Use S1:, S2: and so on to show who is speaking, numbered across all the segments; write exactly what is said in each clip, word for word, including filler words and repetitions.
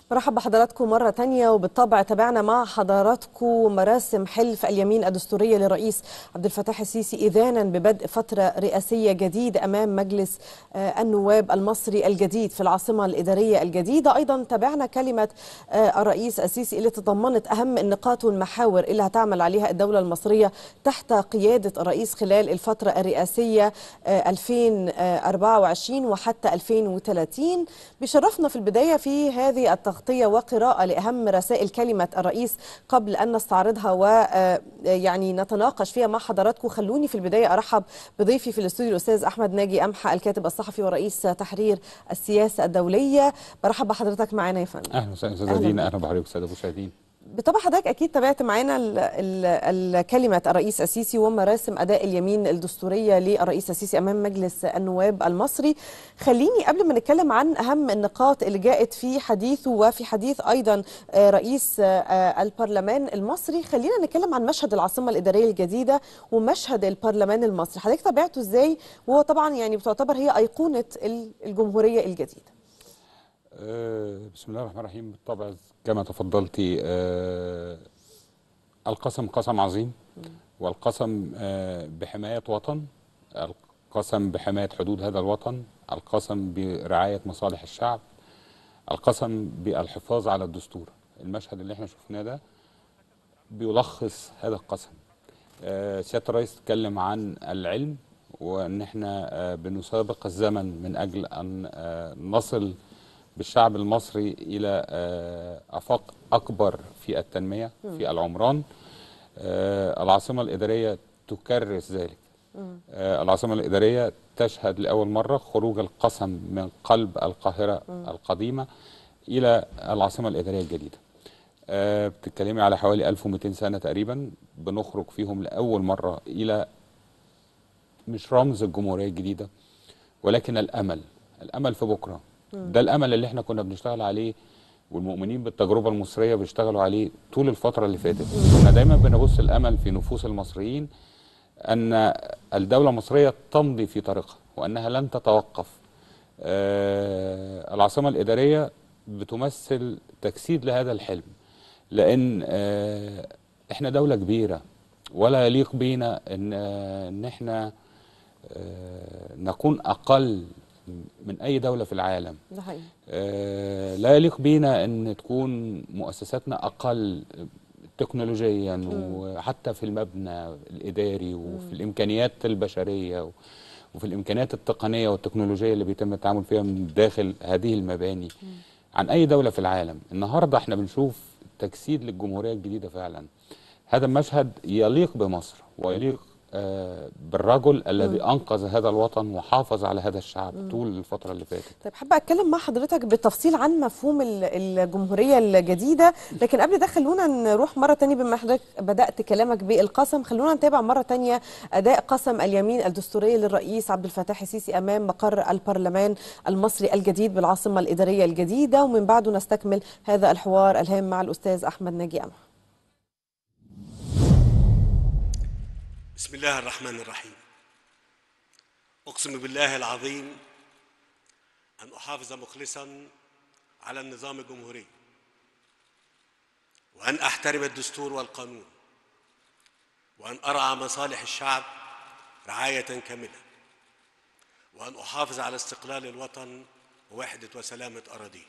S1: مرحبا بحضراتكم مرة تانية. وبالطبع تابعنا مع حضراتكم مراسم حلف اليمين الدستورية للرئيس عبد الفتاح السيسي إذانا ببدء فترة رئاسية جديدة أمام مجلس النواب المصري الجديد في العاصمة الإدارية الجديدة. أيضا تابعنا كلمة الرئيس السيسي اللي تضمنت أهم النقاط والمحاور اللي هتعمل عليها الدولة المصرية تحت قيادة الرئيس خلال الفترة الرئاسية ألفين وأربعة وعشرين وحتى ألفين وثلاثين. بيشرفنا في البداية في هذه التغطية وقراءة لأهم رسائل كلمة الرئيس قبل أن نستعرضها ويعني نتناقش فيها مع حضراتكم. خلوني في البداية أرحب بضيفي في الاستوديو الأستاذ أحمد ناجي أمحى، الكاتب الصحفي ورئيس تحرير السياسة الدولية. برحب بحضرتك معانا يا فندم.
S2: أهلا وسهلا أستاذة دينا. أهلا بحضرتك أستاذ المشاهدين.
S1: بالطبع حضرتك أكيد تابعت معانا كلمة الرئيس السيسي ومراسم أداء اليمين الدستورية للرئيس السيسي أمام مجلس النواب المصري. خليني قبل ما نتكلم عن أهم النقاط اللي جاءت في حديثه وفي حديث أيضا رئيس البرلمان المصري، خلينا نتكلم عن مشهد العاصمة الإدارية الجديدة ومشهد البرلمان المصري. حضرتك تابعته إزاي؟ وهو طبعا يعني بتعتبر هي أيقونة الجمهورية الجديدة.
S2: أه بسم الله الرحمن الرحيم. بالطبع كما تفضلتي، أه القسم قسم عظيم، والقسم أه بحماية وطن، القسم بحماية حدود هذا الوطن، القسم برعاية مصالح الشعب، القسم بالحفاظ على الدستور. المشهد اللي احنا شفناه ده بيلخص هذا القسم. أه سيادة الرئيس اتكلم عن العلم، وان احنا أه بنسابق الزمن من اجل ان أه نصل بالشعب المصري إلى آفاق أكبر في التنمية في العمران. العاصمة الإدارية تكرس ذلك. العاصمة الإدارية تشهد لأول مرة خروج القسم من قلب القاهرة القديمة إلى العاصمة الإدارية الجديدة. بتتكلمي على حوالي ألف ومئتين سنة تقريبا بنخرج فيهم لأول مرة إلى مش رمز الجمهورية الجديدة، ولكن الأمل الأمل في بكرة. ده الامل اللي احنا كنا بنشتغل عليه، والمؤمنين بالتجربه المصريه بيشتغلوا عليه طول الفتره اللي فاتت. كنا دايما بنبص الامل في نفوس المصريين ان الدوله المصريه تمضي في طريقها وانها لن تتوقف. آه العاصمه الاداريه بتمثل تجسيد لهذا الحلم، لان آه احنا دوله كبيره، ولا يليق بينا ان آه ان احنا آه نكون اقل من أي دولة في العالم.
S1: ده حقيقي.
S2: آه لا يليق بينا أن تكون مؤسساتنا أقل تكنولوجيا وحتى في المبنى الإداري وفي الإمكانيات البشرية وفي الإمكانيات التقنية والتكنولوجية اللي بيتم التعامل فيها من داخل هذه المباني عن أي دولة في العالم. النهاردة احنا بنشوف تجسيد للجمهورية الجديدة فعلا. هذا المشهد يليق بمصر ويليق آه بالرجل الذي أنقذ هذا الوطن وحافظ على هذا الشعب مم. طول الفترة اللي فاتت.
S1: طيب حابة أتكلم مع حضرتك بالتفصيل عن مفهوم الجمهورية الجديدة، لكن قبل ده خلونا نروح مرة تانية. بما حضرتك بدأت كلامك بالقسم، خلونا نتابع مرة تانية أداء قسم اليمين الدستورية للرئيس عبد الفتاح السيسي أمام مقر البرلمان المصري الجديد بالعاصمة الإدارية الجديدة، ومن بعده نستكمل هذا الحوار الهام مع الأستاذ أحمد ناجي أمحى.
S3: بسم الله الرحمن الرحيم. أقسم بالله العظيم أن أحافظ مخلصا على النظام الجمهوري، وأن أحترم الدستور والقانون، وأن أرعى مصالح الشعب رعاية كاملة، وأن أحافظ على استقلال الوطن ووحدة وسلامة أراضيه.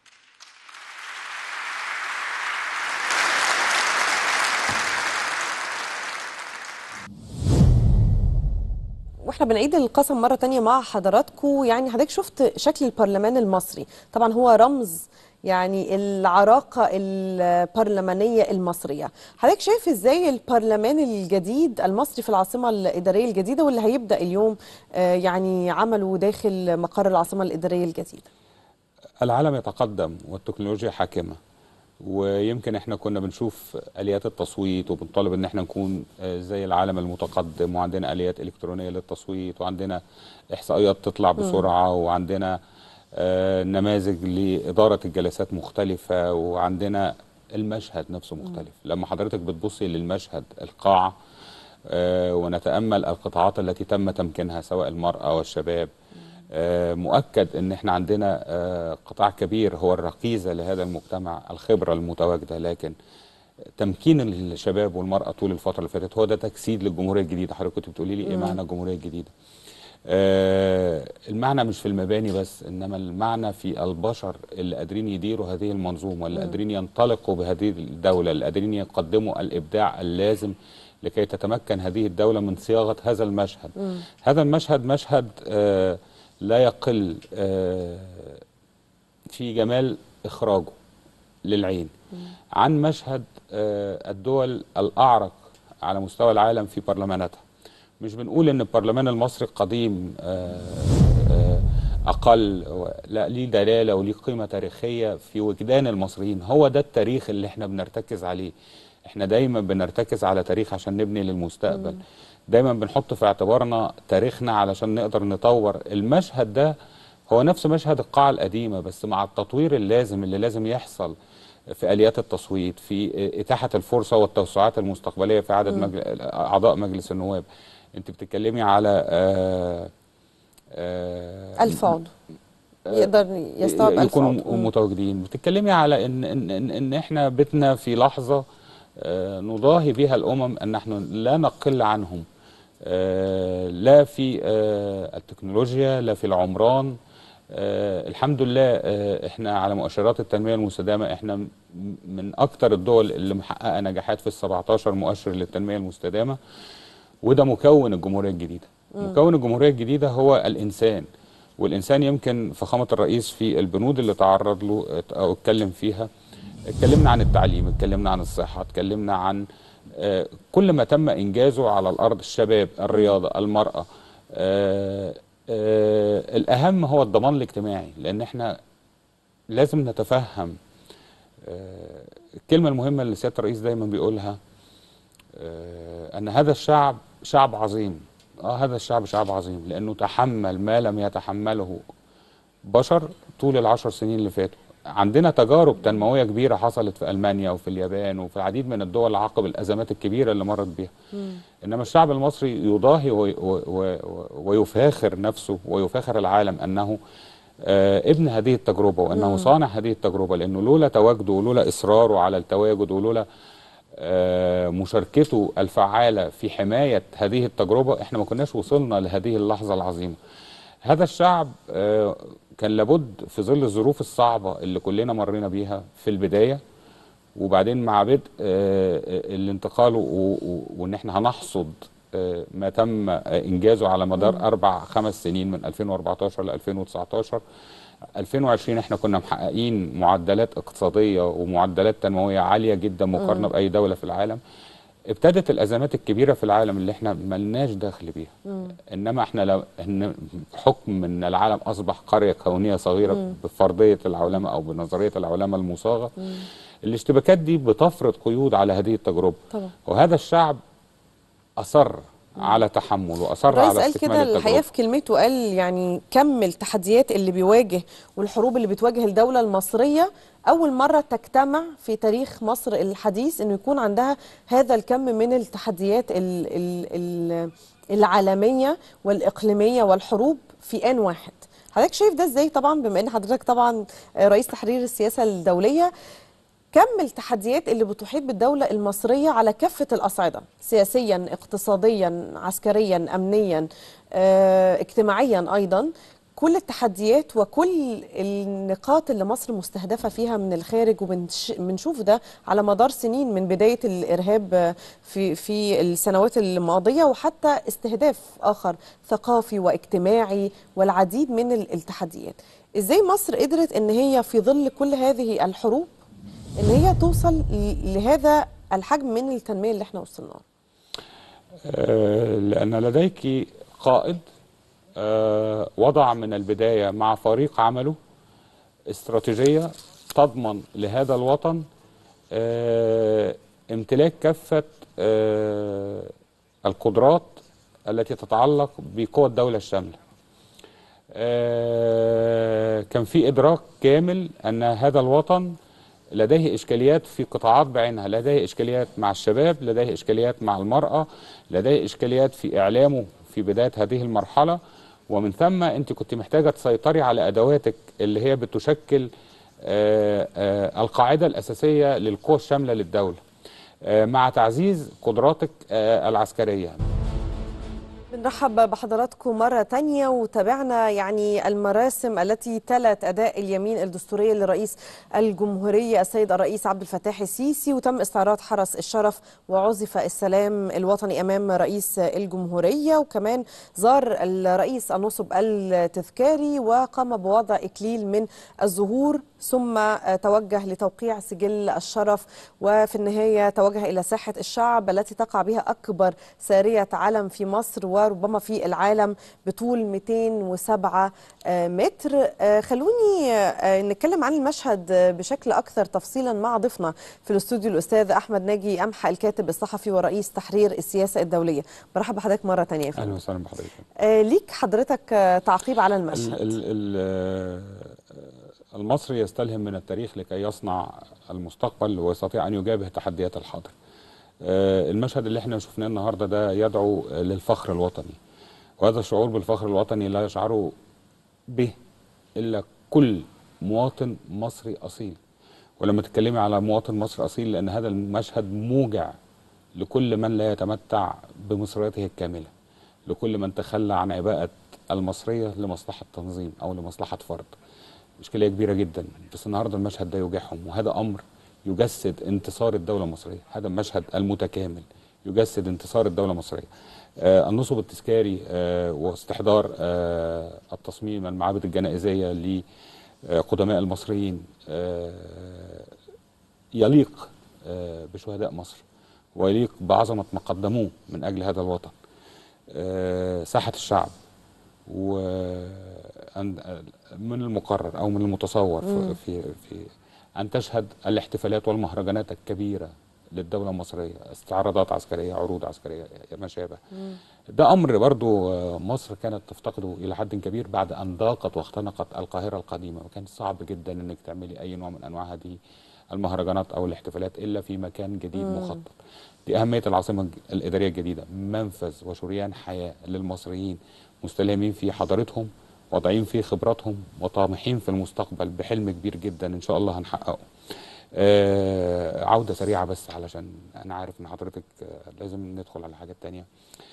S1: واحنا بنعيد القسم مرة تانية مع حضراتكم. يعني حضرتك شفت شكل البرلمان المصري، طبعا هو رمز يعني العراقة البرلمانية المصرية. حضرتك شايف ازاي البرلمان الجديد المصري في العاصمة الإدارية الجديدة واللي هيبدأ اليوم يعني عمله داخل مقر العاصمة الإدارية الجديدة؟
S2: العالم يتقدم والتكنولوجيا حاكمة، ويمكن احنا كنا بنشوف اليات التصويت وبنطالب ان احنا نكون زي العالم المتقدم، وعندنا اليات الكترونيه للتصويت، وعندنا احصائيات تطلع بسرعه، وعندنا آه نماذج لاداره الجلسات مختلفه، وعندنا المشهد نفسه مختلف. لما حضرتك بتبصي للمشهد القاعه آه ونتامل القطاعات التي تم تمكينها سواء المراه والشباب، مؤكد ان احنا عندنا قطاع كبير هو الركيزه لهذا المجتمع، الخبره المتواجده، لكن تمكين الشباب والمراه طول الفتره اللي فاتت هو ده تجسيد للجمهوريه الجديده. حضرتك كنت بتقولي لي ايه معنى الجمهوريه الجديده؟ آه المعنى مش في المباني بس، انما المعنى في البشر اللي قادرين يديروا هذه المنظومه، اللي قادرين ينطلقوا بهذه الدوله، اللي قادرين يقدموا الابداع اللازم لكي تتمكن هذه الدوله من صياغه هذا المشهد. مم. هذا المشهد مشهد آه لا يقل آه في جمال اخراجه للعين مم. عن مشهد آه الدول الاعرق على مستوى العالم في برلماناتها. مش بنقول ان البرلمان المصري قديم اقل، لا، ليه دلاله وليه قيمه تاريخيه في وجدان المصريين. هو ده التاريخ اللي احنا بنرتكز عليه. احنا دايما بنرتكز على تاريخ عشان نبني للمستقبل. دايما بنحط في اعتبارنا تاريخنا علشان نقدر نطور. المشهد ده هو نفس مشهد القاعه القديمه، بس مع التطوير اللازم اللي لازم يحصل في آليات التصويت، في إتاحة الفرصة والتوسعات المستقبلية في عدد مجل... أعضاء مجلس النواب. أنت بتتكلمي على آآ آآ
S1: ألف عضو يقدر يستوعب ألف
S2: يكونوا
S1: عضو
S2: متواجدين. بتتكلمي على إن, إن, إن, إن إحنا بتنا في لحظة نضاهي بها الأمم أن نحن لا نقل عنهم، لا في التكنولوجيا، لا في العمران. آه الحمد لله آه احنا على مؤشرات التنميه المستدامه احنا من اكثر الدول اللي محققه نجاحات في ال سبعتاشر مؤشر للتنميه المستدامه، وده مكون الجمهوريه الجديده. م. مكون الجمهوريه الجديده هو الانسان، والانسان يمكن فخامه الرئيس في البنود اللي تعرض له او اتكلم فيها، اتكلمنا عن التعليم، اتكلمنا عن الصحه، اتكلمنا عن آه كل ما تم انجازه على الارض، الشباب، الرياضه، المراه. آه آه الأهم هو الضمان الاجتماعي، لأن احنا لازم نتفهم آه الكلمة المهمة اللي سيادة الرئيس دايما بيقولها، آه أن هذا الشعب شعب عظيم. آه هذا الشعب شعب عظيم لأنه تحمل ما لم يتحمله بشر طول العشر سنين اللي فاتوا. عندنا تجارب تنموية كبيرة حصلت في ألمانيا وفي اليابان وفي العديد من الدول عقب الأزمات الكبيرة اللي مرت بها. مم. إنما الشعب المصري يضاهي ويفاخر نفسه ويفاخر العالم أنه آه ابن هذه التجربة، وأنه مم. صانع هذه التجربة، لأنه لولا تواجده ولولا إصراره على التواجد ولولا آه مشاركته الفعالة في حماية هذه التجربة احنا ما كناش وصلنا لهذه اللحظة العظيمة. هذا الشعب آه كان لابد في ظل الظروف الصعبة اللي كلنا مرينا بيها في البداية، وبعدين مع بدء الانتقال وان احنا هنحصد ما تم انجازه على مدار اربع خمس سنين من ألفين وأربعتاشر ل ألفين وتسعتاشر. ألفين وعشرين احنا كنا محققين معدلات اقتصادية ومعدلات تنموية عالية جدا مقارنة بأي دولة في العالم. ابتدت الازمات الكبيره في العالم اللي احنا ملناش دخل بيها. مم. انما احنا لو ان بحكم ان العالم اصبح قريه كونيه صغيره مم. بفرضيه العولمه او بنظريه العولمه المصاغه، مم. الاشتباكات دي بتفرض قيود على هذه التجربه. طبعا. وهذا الشعب اصر على تحمل واصر على استكمال التجربه.
S1: قال كده الحقيقه في كلمته، قال يعني كم التحديات اللي بيواجه والحروب اللي بتواجه الدوله المصريه، اول مره تجتمع في تاريخ مصر الحديث انه يكون عندها هذا الكم من التحديات ال ال ال العالميه والاقليميه والحروب في آن واحد. حضرتك شايف ده ازاي؟ طبعا بما ان حضرتك طبعا رئيس تحرير السياسه الدوليه، كم التحديات اللي بتحيط بالدولة المصرية على كافة الأصعدة، سياسيا، اقتصاديا، عسكريا، أمنيا، اه، اجتماعيا أيضا، كل التحديات وكل النقاط اللي مصر مستهدفة فيها من الخارج، وبنشوف ده على مدار سنين من بداية الإرهاب في في السنوات الماضية، وحتى استهداف آخر ثقافي واجتماعي والعديد من التحديات. إزاي مصر قدرت إن هي في ظل كل هذه الحروب ان هي توصل لهذا الحجم من التنميه اللي احنا وصلنا له؟
S2: آه لان لديك قائد آه وضع من البدايه مع فريق عمله استراتيجيه تضمن لهذا الوطن آه امتلاك كافه آه القدرات التي تتعلق بقوى الدوله الشامله. آه كان في ادراك كامل ان هذا الوطن لديه إشكاليات في قطاعات بعينها، لديه إشكاليات مع الشباب، لديه إشكاليات مع المرأة، لديه إشكاليات في إعلامه في بداية هذه المرحلة، ومن ثم انت كنت محتاجه تسيطري على ادواتك اللي هي بتشكل آه، آه، القاعده الاساسيه للقوى الشامله للدوله، آه، مع تعزيز قدراتك آه، العسكريه.
S1: بنرحب بحضراتكم مرة تانية، وتابعنا يعني المراسم التي تلت أداء اليمين الدستورية لرئيس الجمهورية السيد الرئيس عبد الفتاح السيسي، وتم استعراض حرس الشرف وعزف السلام الوطني أمام رئيس الجمهورية، وكمان زار الرئيس النصب التذكاري وقام بوضع إكليل من الزهور، ثم توجه لتوقيع سجل الشرف، وفي النهاية توجه إلى ساحة الشعب التي تقع بها أكبر سارية علم في مصر وربما في العالم بطول مئتين وسبعة متر. خلوني نتكلم عن المشهد بشكل أكثر تفصيلا مع ضيفنا في الاستوديو الأستاذ أحمد ناجي أمحى، الكاتب الصحفي ورئيس تحرير السياسة الدولية. برحب بحضرتك مرة تانية.
S2: أهلا وسهلا بحضرتك.
S1: ليك حضرتك تعقيب على المشهد.
S2: ال ال المصري يستلهم من التاريخ لكي يصنع المستقبل ويستطيع أن يجابه تحديات الحاضر. المشهد اللي احنا شفناه النهارده ده يدعو للفخر الوطني، وهذا الشعور بالفخر الوطني لا يشعر به إلا كل مواطن مصري أصيل. ولما تتكلمي على مواطن مصري أصيل، لأن هذا المشهد موجع لكل من لا يتمتع بمصريته الكاملة، لكل من تخلى عن عباءة المصرية لمصلحة تنظيم أو لمصلحة فرد. مشكلة كبيرة جدا، بس النهارده المشهد ده يوجعهم، وهذا أمر يجسد انتصار الدولة المصرية. هذا المشهد المتكامل يجسد انتصار الدولة المصرية. آه النصب التذكاري آه واستحضار آه التصميم المعابد الجنائزية لقدماء المصريين آه يليق آه بشهداء مصر، ويليق بعظمة ما قدموه من أجل هذا الوطن. آه ساحة الشعب، ومن المقرر أو من المتصور في, في, في أن تشهد الاحتفالات والمهرجانات الكبيرة للدولة المصرية، استعراضات عسكرية، عروض عسكرية، ما شابه. ده أمر برضو مصر كانت تفتقده إلى حد كبير بعد أن ضاقت واختنقت القاهرة القديمة، وكان صعب جدا أنك تعملي أي نوع من أنواع هذه المهرجانات أو الاحتفالات إلا في مكان جديد مم. مخطط. دي أهمية العاصمة الإدارية الجديدة، منفذ وشريان حياة للمصريين مستلهمين في حضارتهم، واضعين في خبراتهم، وطامحين في المستقبل بحلم كبير جدا إن شاء الله هنحققه. آه عودة سريعة بس علشان أنا عارف إن حضرتك آه لازم ندخل على حاجات تانية.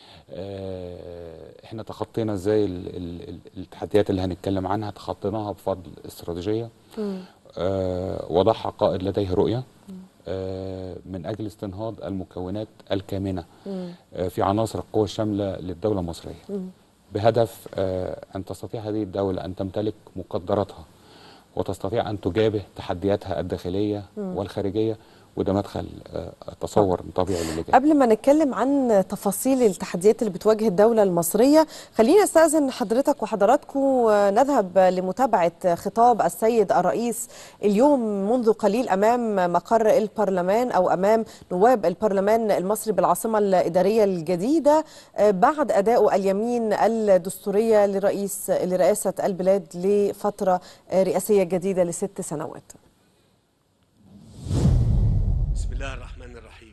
S2: آه إحنا تخطينا إزاي التحديات اللي هنتكلم عنها؟ تخطيناها بفضل استراتيجية آه وضعها قائد لديه رؤية آه من أجل استنهاض المكونات الكامنة آه في عناصر القوى الشاملة للدولة المصرية، بهدف آه أن تستطيع هذه الدولة أن تمتلك مقدراتها وتستطيع أن تجابه تحدياتها الداخلية مم. والخارجية، وده مدخل تصور طبيعي للي جاي.
S1: قبل ما نتكلم عن تفاصيل التحديات اللي بتواجه الدولة المصرية، خلينا استأذن حضرتك وحضراتكم نذهب لمتابعة خطاب السيد الرئيس اليوم منذ قليل أمام مقر البرلمان أو أمام نواب البرلمان المصري بالعاصمة الإدارية الجديدة بعد أداء اليمين الدستورية لرئيس لرئاسة البلاد لفترة رئاسية جديدة لست سنوات.
S3: بسم الله الرحمن الرحيم.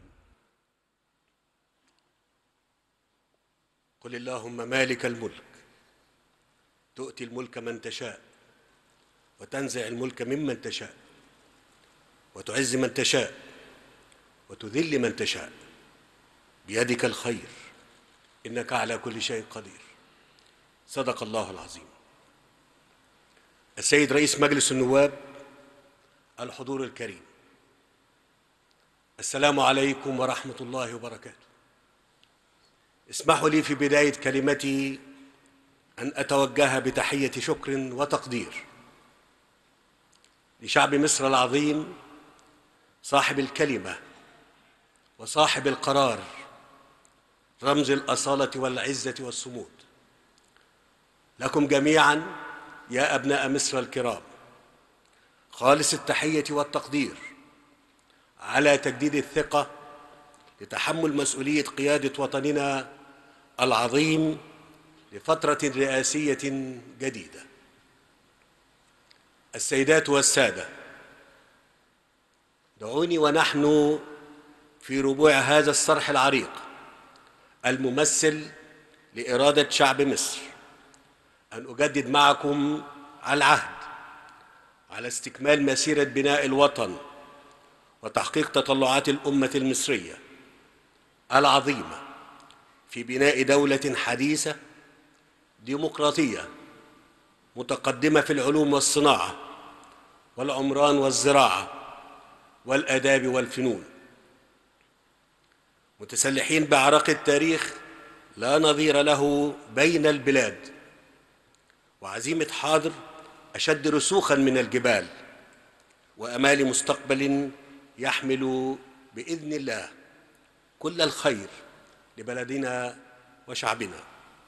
S3: قل اللهم مالك الملك تؤتي الملك من تشاء وتنزع الملك ممن تشاء وتعز من تشاء وتذل من تشاء بيدك الخير إنك على كل شيء قدير. صدق الله العظيم. السيد رئيس مجلس النواب، الحضور الكريم، السلام عليكم ورحمة الله وبركاته. اسمحوا لي في بداية كلمتي أن أتوجه بتحية شكر وتقدير لشعب مصر العظيم، صاحب الكلمة وصاحب القرار، رمز الأصالة والعزة والصمود. لكم جميعا يا أبناء مصر الكرام خالص التحية والتقدير على تجديد الثقة لتحمل مسؤولية قيادة وطننا العظيم لفترة رئاسية جديدة. السيدات والسادة، دعوني ونحن في ربوع هذا الصرح العريق الممثل لإرادة شعب مصر أن أجدد معكم العهد على استكمال مسيرة بناء الوطن وتحقيق تطلعات الأمة المصرية العظيمة في بناء دولة حديثة ديمقراطية متقدمة في العلوم والصناعة والعمران والزراعة والآداب والفنون، متسلحين بعرق التاريخ لا نظير له بين البلاد، وعزيمة حاضر أشد رسوخاً من الجبال، وأمال مستقبل يحمل بإذن الله كل الخير لبلدنا وشعبنا.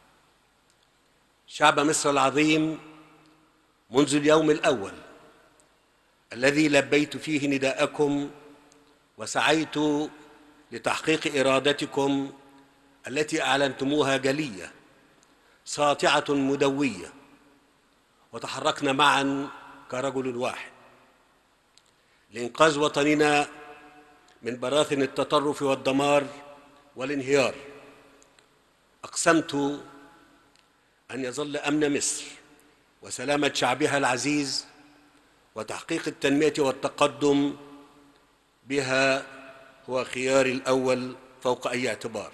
S3: شعب مصر العظيم، منذ اليوم الأول الذي لبيت فيه نداءكم وسعيت لتحقيق إرادتكم التي أعلنتموها جلية ساطعة مدوية، وتحركنا معا كرجل واحد لإنقاذ وطننا من براثن التطرف والدمار والانهيار. أقسمت أن يظل أمن مصر وسلامة شعبها العزيز وتحقيق التنمية والتقدم بها هو خياري الأول فوق أي اعتبار،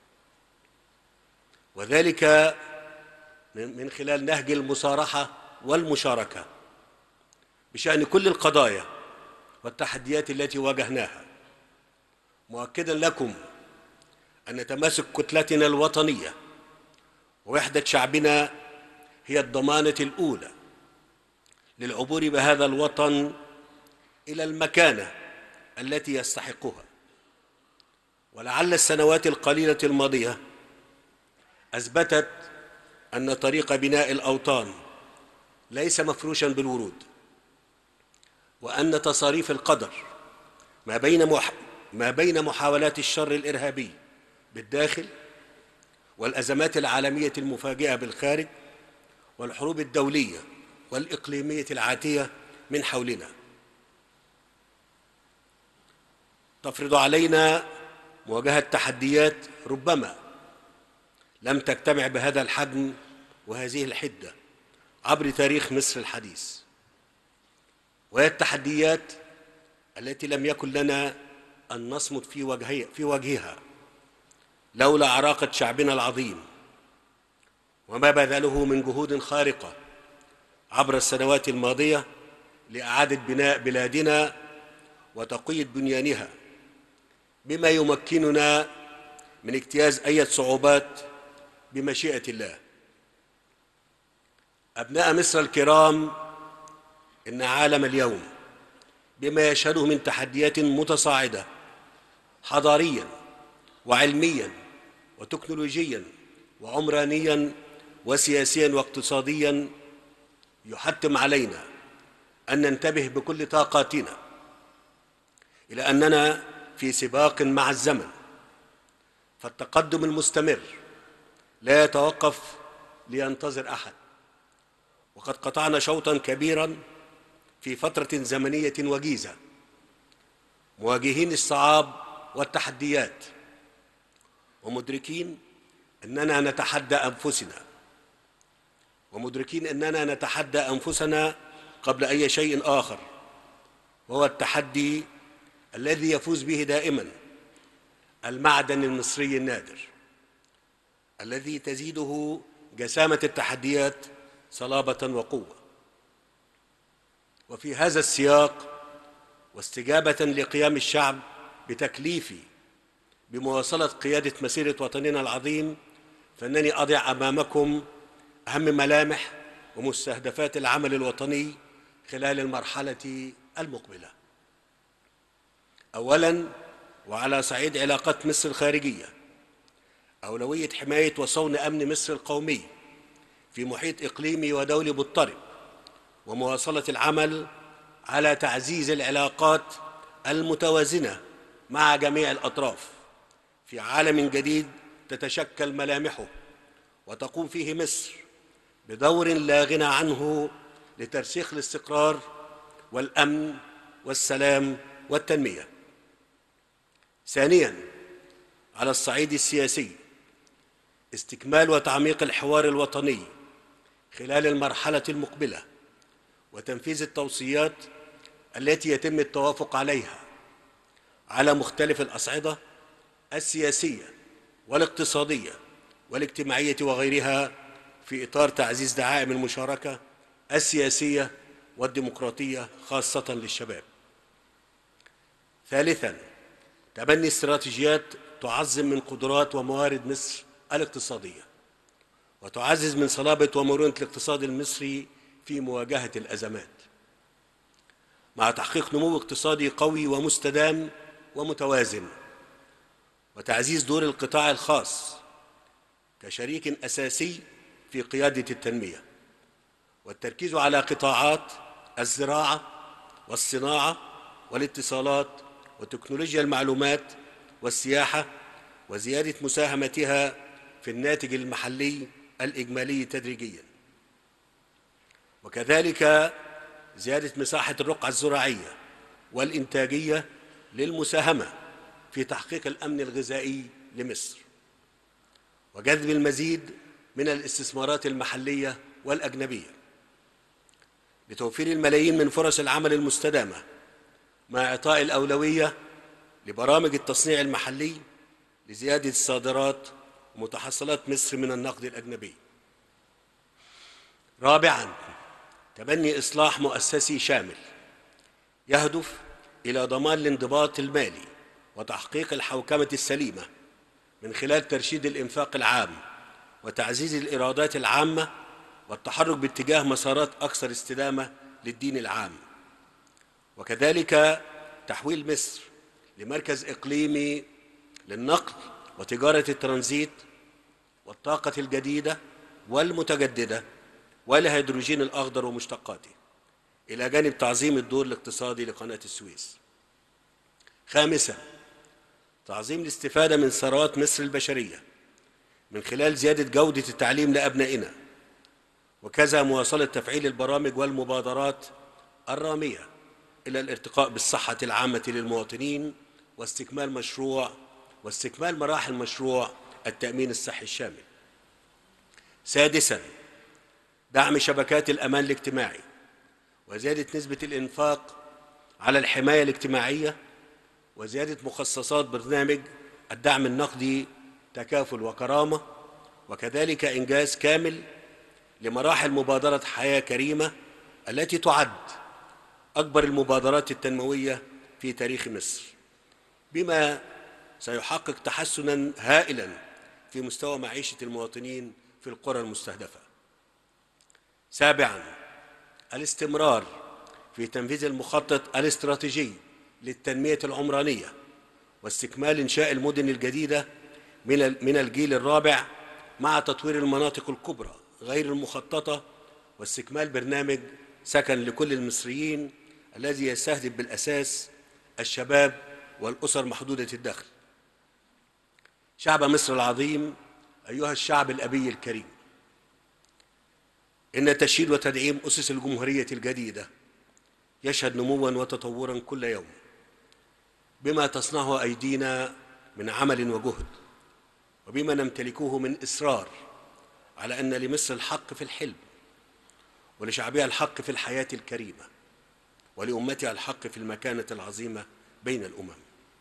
S3: وذلك من خلال نهج المصارحة والمشاركة بشأن كل القضايا والتحديات التي واجهناها، مؤكداً لكم أن تماسك كتلتنا الوطنية ووحدة شعبنا هي الضمانة الأولى للعبور بهذا الوطن إلى المكانة التي يستحقها. ولعل السنوات القليلة الماضية أثبتت أن طريق بناء الأوطان ليس مفروشاً بالورود، وأن تصاريف القدر ما بين مح... ما بين محاولات الشر الإرهابي بالداخل والأزمات العالمية المفاجئة بالخارج والحروب الدولية والإقليمية العاتية من حولنا تفرض علينا مواجهة تحديات ربما لم تجتمع بهذا الحجم وهذه الحدة عبر تاريخ مصر الحديث، وهي التحديات التي لم يكن لنا أن نصمد في وجهها, في وجهها لولا عراقة شعبنا العظيم وما بذله من جهود خارقة عبر السنوات الماضية لإعادة بناء بلادنا وتقوية بنيانها، بما يمكننا من اجتياز أي صعوبات بمشيئة الله. أبناء مصر الكرام، إن عالم اليوم بما يشهده من تحديات متصاعدة حضارياً وعلمياً وتكنولوجياً وعمرانياً وسياسياً واقتصادياً يحتم علينا أن ننتبه بكل طاقاتنا إلى أننا في سباق مع الزمن، فالتقدم المستمر لا يتوقف لينتظر أحد، وقد قطعنا شوطاً كبيراً في فترة زمنية وجيزة، مواجهين الصعاب والتحديات ومدركين أننا نتحدى أنفسنا ومدركين أننا نتحدى أنفسنا قبل أي شيء آخر، وهو التحدي الذي يفوز به دائماً المعدن المصري النادر الذي تزيده جسامة التحديات صلابة وقوة. وفي هذا السياق واستجابة لقيام الشعب بتكليفي بمواصلة قيادة مسيرة وطننا العظيم، فإنني أضع أمامكم أهم ملامح ومستهدفات العمل الوطني خلال المرحلة المقبلة. أولاً، وعلى صعيد علاقات مصر الخارجية، أولوية حماية وصون أمن مصر القومي في محيط إقليمي ودولي مضطرب، ومواصلة العمل على تعزيز العلاقات المتوازنة مع جميع الأطراف في عالم جديد تتشكل ملامحه وتقوم فيه مصر بدور لا غنى عنه لترسيخ الاستقرار والأمن والسلام والتنمية. ثانياً، على الصعيد السياسي، استكمال وتعميق الحوار الوطني خلال المرحلة المقبلة وتنفيذ التوصيات التي يتم التوافق عليها على مختلف الأصعدة السياسية والاقتصادية والاجتماعية وغيرها في إطار تعزيز دعائم المشاركة السياسية والديمقراطية خاصة للشباب. ثالثاً، تبني استراتيجيات تعظم من قدرات وموارد مصر الاقتصادية وتعزز من صلابة ومرونة الاقتصاد المصري في مواجهة الأزمات، مع تحقيق نمو اقتصادي قوي ومستدام ومتوازن، وتعزيز دور القطاع الخاص كشريك أساسي في قيادة التنمية، والتركيز على قطاعات الزراعة والصناعة والاتصالات وتكنولوجيا المعلومات والسياحة، وزيادة مساهمتها في الناتج المحلي الإجمالي تدريجياً، وكذلك زيادة مساحة الرقعة الزراعية والإنتاجية للمساهمة في تحقيق الأمن الغذائي لمصر، وجذب المزيد من الاستثمارات المحلية والأجنبية لتوفير الملايين من فرص العمل المستدامة، مع إعطاء الأولوية لبرامج التصنيع المحلي لزيادة الصادرات ومتحصلات مصر من النقد الأجنبي. رابعاً، تبني إصلاح مؤسسي شامل يهدف إلى ضمان الانضباط المالي وتحقيق الحوكمة السليمة من خلال ترشيد الإنفاق العام وتعزيز الإيرادات العامة والتحرك باتجاه مسارات أكثر استدامة للدين العام، وكذلك تحويل مصر لمركز إقليمي للنقل وتجارة الترانزيت والطاقة الجديدة والمتجددة والهيدروجين الأخضر ومشتقاته، إلى جانب تعظيم الدور الاقتصادي لقناة السويس. خامساً، تعظيم الاستفادة من ثروات مصر البشرية من خلال زيادة جودة التعليم لأبنائنا، وكذا مواصلة تفعيل البرامج والمبادرات الرامية إلى الارتقاء بالصحة العامة للمواطنين واستكمال مشروع واستكمال مراحل مشروع التأمين الصحي الشامل. سادساً، دعم شبكات الأمان الاجتماعي وزيادة نسبة الإنفاق على الحماية الاجتماعية وزيادة مخصصات برنامج الدعم النقدي تكافل وكرامة، وكذلك إنجاز كامل لمراحل مبادرة حياة كريمة التي تعد أكبر المبادرات التنموية في تاريخ مصر، بما سيحقق تحسناً هائلاً في مستوى معيشة المواطنين في القرى المستهدفة. سابعاً، الاستمرار في تنفيذ المخطط الاستراتيجي للتنمية العمرانية واستكمال إنشاء المدن الجديدة من الجيل الرابع مع تطوير المناطق الكبرى غير المخططة واستكمال برنامج سكن لكل المصريين الذي يستهدف بالأساس الشباب والأسر محدودة الدخل. شعب مصر العظيم، أيها الشعب الأبي الكريم، إن تشييد وتدعيم أسس الجمهورية الجديدة يشهد نمواً وتطوراً كل يوم بما تصنعه أيدينا من عمل وجهد، وبما نمتلكه من إصرار على أن لمصر الحق في الحلم، ولشعبها الحق في الحياة الكريمة، ولأمتها الحق في المكانة العظيمة بين الأمم.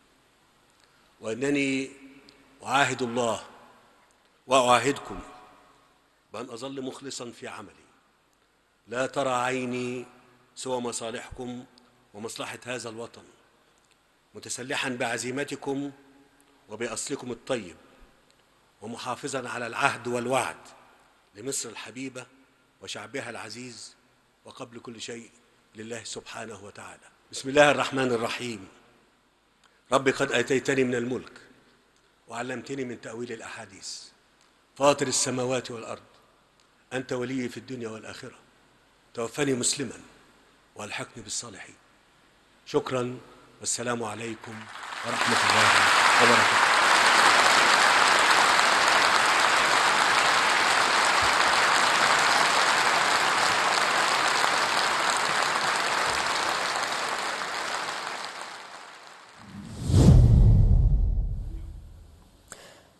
S3: وأنني أعاهد الله وأعاهدكم بأن أظل مخلصاً في عملي، لا ترى عيني سوى مصالحكم ومصلحة هذا الوطن، متسلحاً بعزيمتكم وبأصلكم الطيب، ومحافظاً على العهد والوعد لمصر الحبيبة وشعبها العزيز، وقبل كل شيء لله سبحانه وتعالى. بسم الله الرحمن الرحيم. رب قد آتيتني من الملك وعلمتني من تأويل الأحاديث، فاطر السماوات والأرض، أنت ولي في الدنيا والآخرة، توفني مسلماً والحقني بالصالحين. شكراً، والسلام عليكم ورحمة الله وبركاته.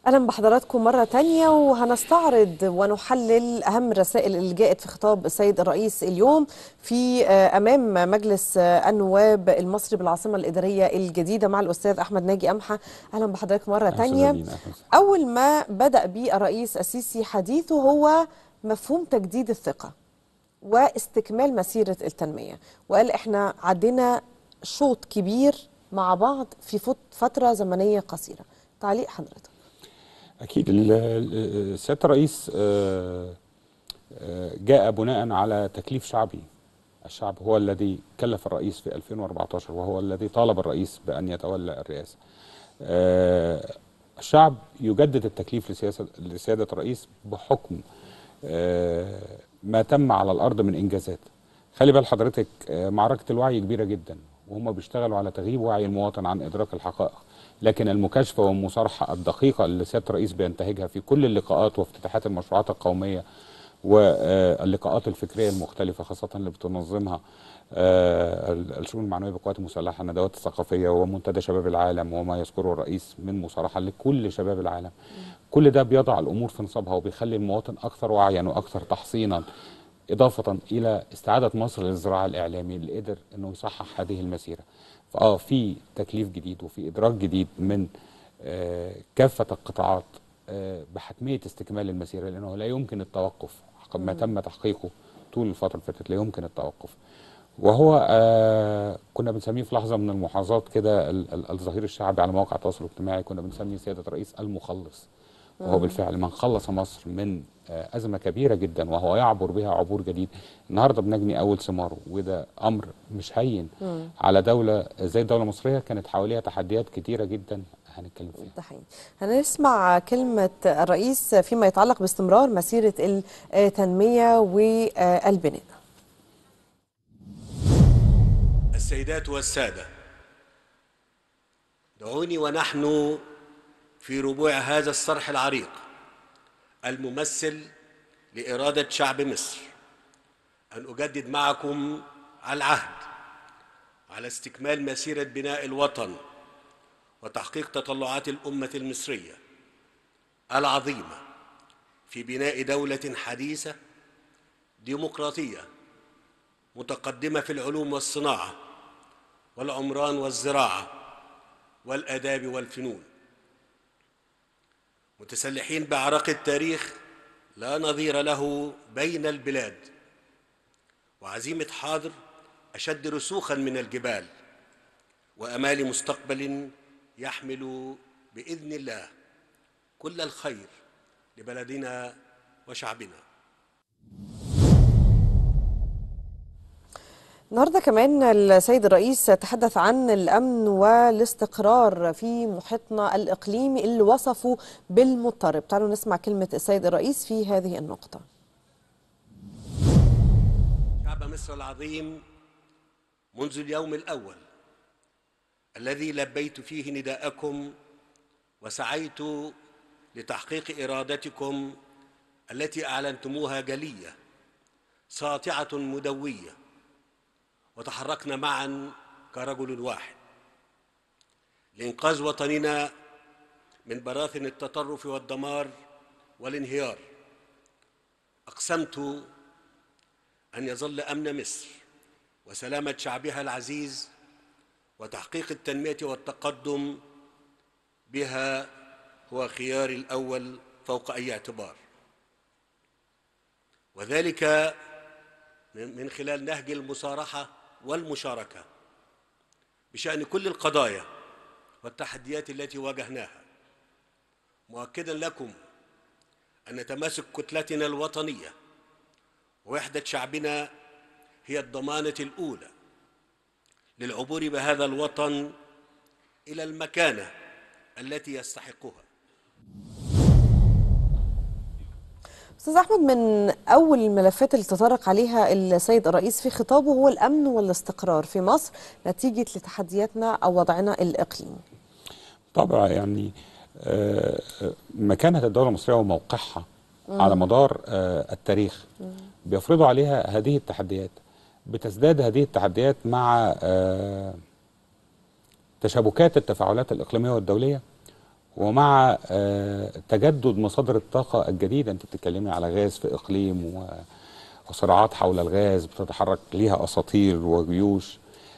S1: أهلا بحضراتكم مرة تانية، وهنستعرض ونحلل أهم الرسائل اللي جاءت في خطاب السيد الرئيس اليوم في أمام مجلس النواب المصري بالعاصمة الإدارية الجديدة مع الأستاذ أحمد ناجي أمحة. أهلا بحضرتك مرة تانية. أول ما بدأ به الرئيس السيسي حديثه هو مفهوم تجديد الثقة واستكمال مسيرة التنمية، وقال إحنا عدينا شوط كبير مع بعض في فترة زمنية قصيرة. تعليق حضرتك؟
S2: أكيد سيادة الرئيس جاء بناء على تكليف شعبي. الشعب هو الذي كلف الرئيس في ألفين وأربعة عشر، وهو الذي طالب الرئيس بأن يتولى الرئاسة. الشعب يجدد التكليف لسياسة لسيادة الرئيس بحكم ما تم على الأرض من إنجازات. خلي بال حضرتك، معركة الوعي كبيرة جدا، وهم بيشتغلوا على تغييب وعي المواطن عن إدراك الحقائق، لكن المكاشفة والمصارحة الدقيقة اللي سيادة الرئيس بينتهجها في كل اللقاءات وافتتاحات المشروعات القومية واللقاءات الفكرية المختلفة، خاصة اللي بتنظمها الشؤون المعنوية بالقوات المسلحة، الندوات الثقافية ومنتدى شباب العالم وما يذكره الرئيس من مصارحة لكل شباب العالم. كل ده بيضع الأمور في نصابها وبيخلي المواطن أكثر وعيا وأكثر تحصينا، إضافة إلى استعادة مصر للزراعة الإعلامي اللي قدر أنه يصحح هذه المسيرة. فآه في تكليف جديد وفي إدراك جديد من آه كافة القطاعات آه بحتمية استكمال المسيرة، لأنه لا يمكن التوقف عقب ما تم تحقيقه طول الفترة اللي فاتت، لا يمكن التوقف. وهو آه كنا بنسميه في لحظة من المحاضرات كده الظهير الشعبي على مواقع التواصل الاجتماعي، كنا بنسميه سيادة الرئيس المخلص، وهو بالفعل من خلص مصر من أزمة كبيرة جدا وهو يعبر بها عبور جديد. النهاردة بنجني أول ثماره، وده أمر مش هين مم. على دولة زي الدولة المصرية كانت حواليها تحديات كتيرة جدا هنتكلم فيها.
S1: ده حقيقي. هنسمع كلمة الرئيس فيما يتعلق باستمرار مسيرة التنمية والبناء.
S3: السيدات والسادة، دعوني ونحن في ربوع هذا الصرح العريق الممثل لإرادة شعب مصر أن أجدد معكم العهد على استكمال مسيرة بناء الوطن وتحقيق تطلعات الأمة المصرية العظيمة في بناء دولة حديثة ديمقراطية متقدمة في العلوم والصناعة والعمران والزراعة والآداب والفنون، متسلحين بعرق التاريخ لا نظير له بين البلاد، وعزيمة حاضر أشد رسوخاً من الجبال، وأمال مستقبل يحمل بإذن الله كل الخير لبلدنا وشعبنا.
S1: النهارده كمان السيد الرئيس تحدث عن الأمن والاستقرار في محيطنا الإقليمي اللي وصفه بالمضطرب. تعالوا نسمع كلمة السيد الرئيس في هذه النقطة.
S3: شعب مصر العظيم، منذ اليوم الأول الذي لبيت فيه نداءكم وسعيت لتحقيق إرادتكم التي أعلنتموها جلية ساطعة مدوية، وتحركنا معا كرجل واحد لإنقاذ وطننا من براثن التطرف والدمار والانهيار. أقسمت أن يظل أمن مصر وسلامة شعبها العزيز وتحقيق التنمية والتقدم بها هو خياري الأول فوق أي اعتبار، وذلك من خلال نهج المصارحة والمشاركة بشأن كل القضايا والتحديات التي واجهناها، مؤكداً لكم أن تماسك كتلتنا الوطنية ووحدة شعبنا هي الضمانة الأولى للعبور بهذا الوطن إلى المكانة التي يستحقها.
S1: أستاذ أحمد، من أول الملفات اللي تطرق عليها السيد الرئيس في خطابه هو الأمن والاستقرار في مصر نتيجة لتحدياتنا أو وضعنا الإقليمي.
S2: طبعا يعني مكانة الدولة المصرية وموقعها على مدار التاريخ بيفرضوا عليها هذه التحديات. بتزداد هذه التحديات مع تشابكات التفاعلات الإقليمية والدولية ومع آه، تجدد مصادر الطاقة الجديدة. انت بتتكلمي على غاز في اقليم و- وصراعات حول الغاز بتتحرك ليها اساطير وجيوش.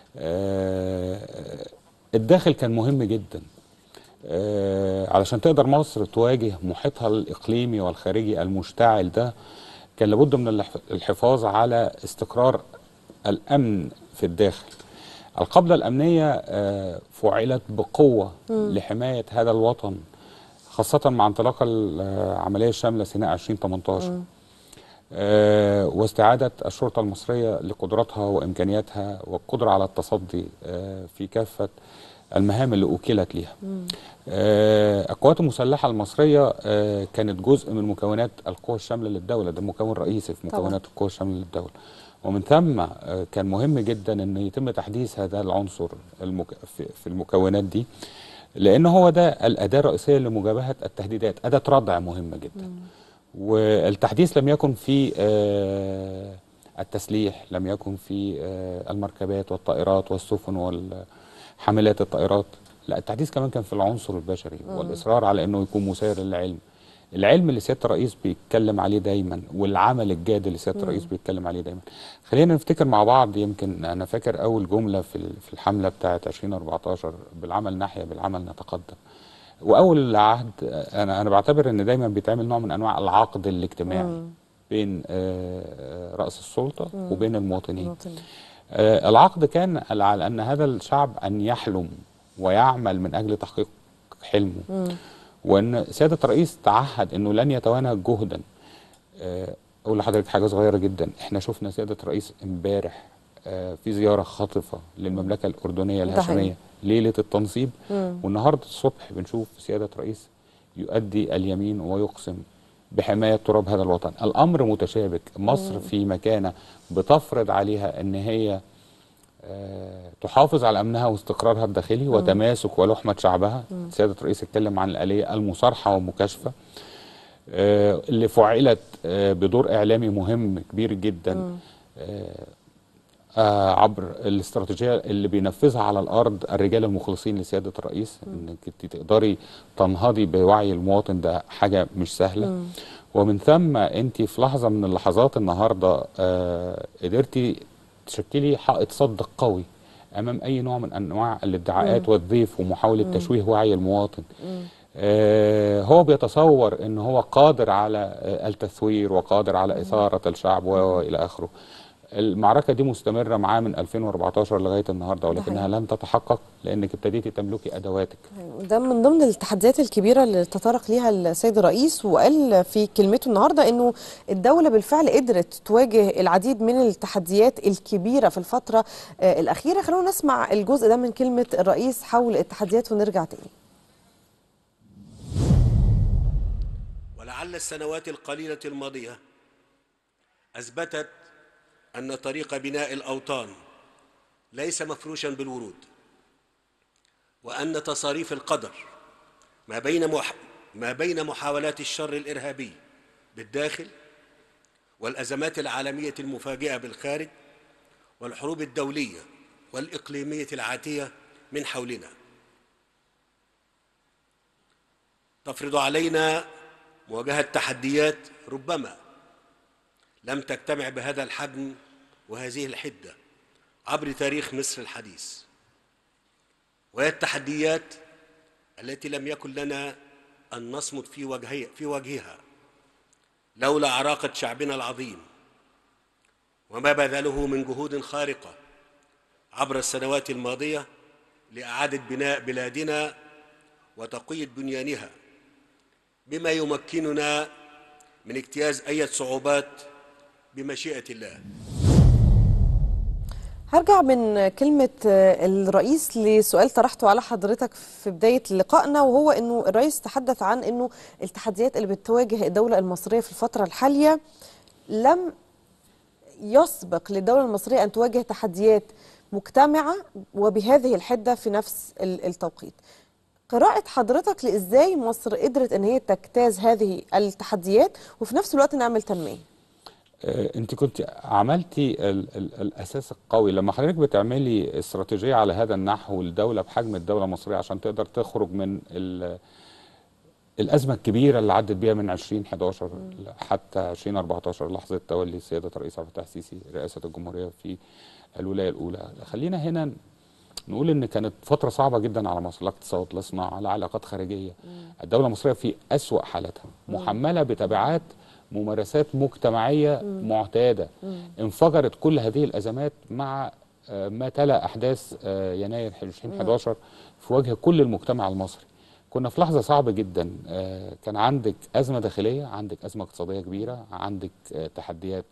S2: آه، الداخل كان مهم جدا آه، علشان تقدر مصر تواجه محيطها الإقليمي والخارجي المشتعل ده. كان لابد من الح- الحفاظ على استقرار الأمن في الداخل. القبضة الأمنية آه، فعلت بقوة لحماية هذا الوطن، خاصة مع انطلاق العملية الشاملة سيناء ألفين وثمانية عشر آه، واستعادة الشرطة المصرية لقدراتها وإمكانياتها والقدرة على التصدي آه، في كافة المهام اللي أوكلت ليها. آه، القوات المسلحة المصرية آه، كانت جزء من مكونات القوى الشاملة للدولة، ده مكون رئيسي في
S1: طبعا.
S2: مكونات القوى الشاملة للدولة. ومن ثم آه، كان مهم جدا أن يتم تحديث هذا العنصر المك... في في المكونات دي، لأن هو ده الأداة الرئيسية لمجابهة التهديدات، أداة ردع مهمة جدا. والتحديث لم يكن في آه، التسليح، لم يكن في آه، المركبات والطائرات والسفن وحاملات الطائرات، لا، التحديث كمان كان في العنصر البشري والإصرار على أنه يكون مسير للعلم. العلم اللي سيادة الرئيس بيتكلم عليه دايما، والعمل الجاد اللي سيادة الرئيس بيتكلم عليه دايما. خلينا نفتكر مع بعض. يمكن أنا فاكر أول جملة في ال- في الحملة بتاعة ألفين وأربعتاشر، بالعمل نحيا بالعمل نتقدم. واول عهد، انا انا بعتبر ان دايما بيتعمل نوع من انواع العقد الاجتماعي بين آه، رأس السلطة وبين المواطنين.
S1: المواطنين.
S2: آه، العقد كان على ان هذا الشعب ان يحلم ويعمل من اجل تحقيق حلمه، وان سيادة الرئيس تعهد انه لن يتوانى جهدا. آه، اقول لحضرتك حاجة صغيرة جدا. احنا شفنا سيادة الرئيس امبارح آه، في زيارة خاطفة للمملكة الأردنية
S1: ده حقيقي.
S2: الهاشمية ليلة التنصيب، والنهاردة الصبح بنشوف سيادة رئيس يؤدي اليمين ويقسم بحماية تراب هذا الوطن. الأمر متشابك. مصر في مكانة بتفرض عليها أن هي آه، تحافظ على أمنها واستقرارها الداخلي وتماسك ولحمة شعبها. سيادة الرئيس اتكلم عن الآلية المصارحة والمكاشفة آه، اللي فعلت آه، بدور إعلامي مهم كبير جدا آه، آه، عبر الاستراتيجية اللي بينفذها على الأرض الرجال المخلصين لسيادة الرئيس. إنك انت تقدري تنهضي بوعي المواطن، ده حاجة مش سهلة. ومن ثم أنت في لحظة من اللحظات النهاردة آه، قدرتي تشكلي حائط صد قوي أمام أي نوع من أنواع الادعاءات والضيف ومحاولة تشويه وعي المواطن. آه، هو بيتصور ان هو قادر على آه، التثوير وقادر على إثارة الشعب والى اخره. المعركة دي مستمرة معاه من ألفين وأربعتاشر لغاية النهاردة، ولكنها
S1: حقيقي.
S2: لن تتحقق لانك ابتديتي تملكي ادواتك.
S1: ده من ضمن التحديات الكبيرة اللي تطرق ليها السيد الرئيس، وقال في كلمته النهاردة أنه الدولة بالفعل قدرت تواجه العديد من التحديات الكبيرة في الفترة آه، الأخيرة. خلونا نسمع الجزء ده من كلمة الرئيس حول التحديات ونرجع تاني.
S3: ولعل السنوات القليلة الماضية أثبتت أن طريق بناء الأوطان ليس مفروشا بالورود، وأن تصاريف القدر ما بين مح... ما بين محاولات الشر الإرهابي بالداخل والأزمات العالمية المفاجئة بالخارج والحروب الدولية والإقليمية العاتية من حولنا تفرض علينا مواجهة تحديات ربما لم تجتمع بهذا الحجم وهذه الحدة عبر تاريخ مصر الحديث، وهي التحديات التي لم يكن لنا أن نصمد في وجهها في وجهها لولا عراقة شعبنا العظيم وما بذله من جهود خارقة عبر السنوات الماضية لإعادة بناء بلادنا وتقوية بنيانها، بما يمكننا من اجتياز أي صعوبات بمشيئة الله.
S1: هرجع من كلمة الرئيس لسؤال طرحته على حضرتك في بداية لقائنا، وهو أنه الرئيس تحدث عن أنه التحديات اللي بتواجه الدولة المصرية في الفترة الحالية لم يسبق للدولة المصرية أن تواجه تحديات مجتمعة وبهذه الحدة في نفس التوقيت. قراءة حضرتك لإزاي مصر قدرت أن هي تجتاز هذه التحديات وفي نفس الوقت نعمل تنمية؟
S2: انت كنت عملتي ال ال الاساس القوي لما حضرتك بتعملي استراتيجيه على هذا النحو. الدوله بحجم الدوله المصريه عشان تقدر تخرج من الازمه الكبيره اللي عدت بيها من ألفين وحداشر حتى ألفين وأربعتاشر لحظه تولي السيده الرئيس عبد الفتاح السيسي رئاسه الجمهوريه في الولايه الاولى. خلينا هنا نقول ان كانت فتره صعبه جدا على مصر، لا اقتصاد لا صناعه لا علاقات خارجيه. الدوله المصريه في اسوأ حالاتها، محمله بتبعات ممارسات مجتمعيه معتاده. انفجرت كل هذه الازمات مع ما تلا احداث يناير ألفين وحداشر في وجه كل المجتمع المصري. كنا في لحظه صعبه جدا، كان عندك ازمه داخليه، عندك ازمه اقتصاديه كبيره، عندك تحديات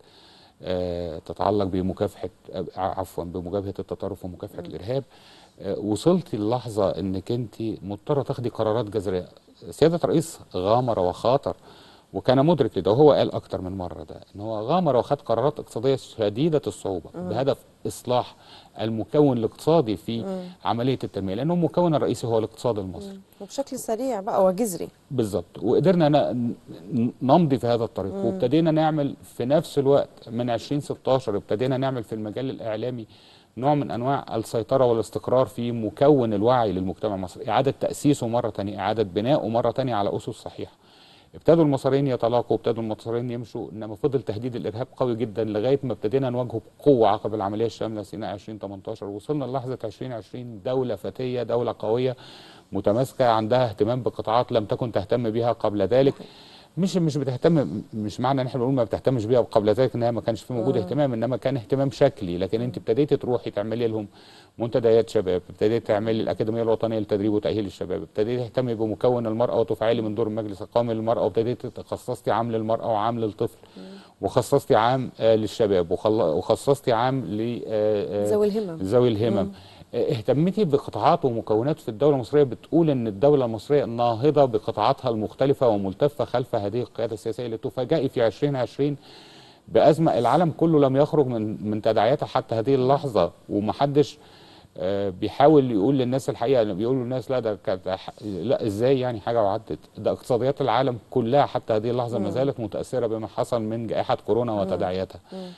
S2: تتعلق بمكافحه عفوا بمجابهه التطرف ومكافحه الارهاب. وصلتي للحظه انك انت مضطره تاخدي قرارات جذريه. سياده الرئيس غامر وخاطر وكان مدرك لده، وهو قال اكتر من مره ده ان هو غامر وخد قرارات اقتصاديه شديده الصعوبه مم. بهدف اصلاح المكون الاقتصادي في مم. عمليه التنميه، لانه المكون الرئيسي هو الاقتصاد المصري. مم.
S1: وبشكل سريع بقى وجذري.
S2: بالظبط، وقدرنا نمضي في هذا الطريق. مم. وابتدينا نعمل في نفس الوقت من ألفين وستاشر ابتدينا نعمل في المجال الاعلامي نوع من انواع السيطره والاستقرار في مكون الوعي للمجتمع المصري، اعاده تاسيسه مره ثانيه، اعاده بنائه مره ثانيه على اسس صحيحه. ابتدوا المصريين يتلاقوا، ابتدوا المصريين يمشوا، انما فضل تهديد الارهاب قوي جدا لغايه ما ابتدينا نواجهه بقوه عقب العمليه الشامله سيناء ألفين وتمنتاشر. وصلنا للحظه ألفين وعشرين دوله فتيه، دوله قويه متماسكه، عندها اهتمام بقطاعات لم تكن تهتم بها قبل ذلك. مش مش بتهتم، مش معنى ان احنا بنقول ما بتهتمش بيها قبل ذلك انها ما كانش في موجود اهتمام، انما كان اهتمام شكلي. لكن انت ابتديتي تروحي تعملي لهم منتديات شباب، ابتديتي تعملي الاكاديميه الوطنيه للتدريب وتاهيل الشباب، ابتديتي تهتمي بمكون المراه وتفعلي من دور المجلس القومي للمراه، وابتديتي تخصصتي عام للمراه وعام للطفل، وخصصتي عام آه للشباب، وخصصتي عام ل آه
S1: ذوي الهمم
S2: ذوي الهمم. اهتمتي بقطاعات ومكونات في الدولة المصرية بتقول ان الدولة المصرية ناهضة بقطاعاتها المختلفة وملتفة خلف هذه القيادة السياسية اللي تفاجئي في ألفين وعشرين بأزمة العالم كله لم يخرج من من تداعياتها حتى هذه اللحظة، ومحدش آه بيحاول يقول للناس الحقيقة. بيقولوا للناس لا ده كانت لا ازاي يعني حاجة وعدت. ده اقتصاديات العالم كلها حتى هذه اللحظة ما زالت متأثرة بما حصل من جائحة كورونا وتداعياتها.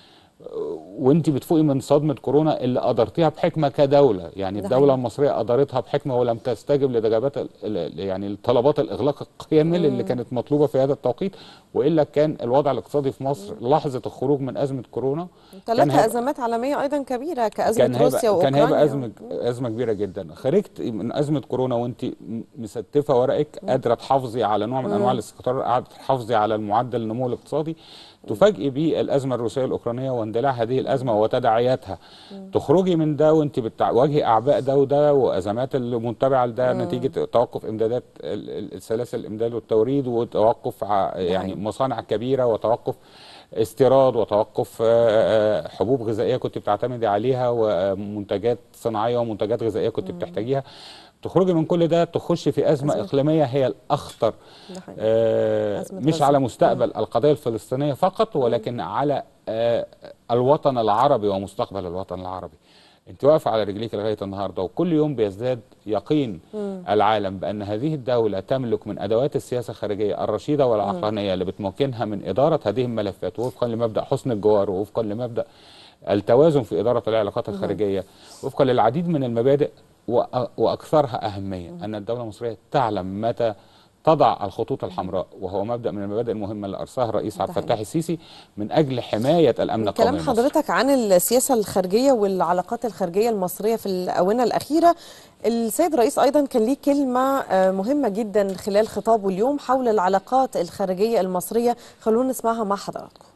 S2: وانت بتفوقي من صدمه كورونا اللي قدرتيها بحكمه كدوله، يعني الدوله المصريه قدرتها بحكمه ولم تستجب لدجابات يعني طلبات الاغلاق الكامل اللي كانت مطلوبه في هذا التوقيت، والا كان الوضع الاقتصادي في مصر لحظه الخروج من ازمه كورونا
S1: ثلاث ازمات عالميه ايضا كبيره كازمه روسيا واوكرانيا،
S2: كان هيبقى ازمه ازمه كبيره جدا. خرجت من ازمه كورونا وانت مستفه ورقك، قادره تحافظي على نوع من انواع الاستقرار، قادره تحافظي على المعدل النمو الاقتصادي، تفاجئي بالازمه الروسيه الاوكرانيه واندلاع هذه الازمه وتداعياتها. تخرجي من ده وانت بتواجهي اعباء ده وده وازمات المتبعه لده نتيجه توقف امدادات السلاسل الامداد والتوريد، وتوقف يعني مصانع كبيره، وتوقف استيراد، وتوقف حبوب غذائيه كنت بتعتمدي عليها، ومنتجات صناعيه ومنتجات غذائيه كنت بتحتاجيها. تخرجي من كل ده تخشي في أزمة, أزمة إقليمية هي الأخطر، آه مش على مستقبل مم. القضية الفلسطينية فقط، ولكن مم. على آه الوطن العربي ومستقبل الوطن العربي. انت واقفة على رجليك لغاية النهاردة، وكل يوم بيزداد يقين مم. العالم بأن هذه الدولة تملك من أدوات السياسة الخارجية الرشيدة والعقلانية اللي بتمكنها من إدارة هذه الملفات وفقا لمبدأ حسن الجوار، ووفقا لمبدأ التوازن في إدارة العلاقات الخارجية، وفقا للعديد من المبادئ وأكثرها أهمية أن الدولة المصرية تعلم متى تضع الخطوط الحمراء، وهو مبدأ من المبادئ المهمة اللي أرساها الرئيس عبد الفتاح السيسي من أجل حماية الأمن القومي
S1: المصري. كلام حضرتك عن السياسة الخارجية والعلاقات الخارجية المصرية في الآونة الأخيرة، السيد الرئيس أيضا كان ليه كلمة مهمة جدا خلال خطابه اليوم حول العلاقات الخارجية المصرية، خلونا نسمعها مع حضراتكم.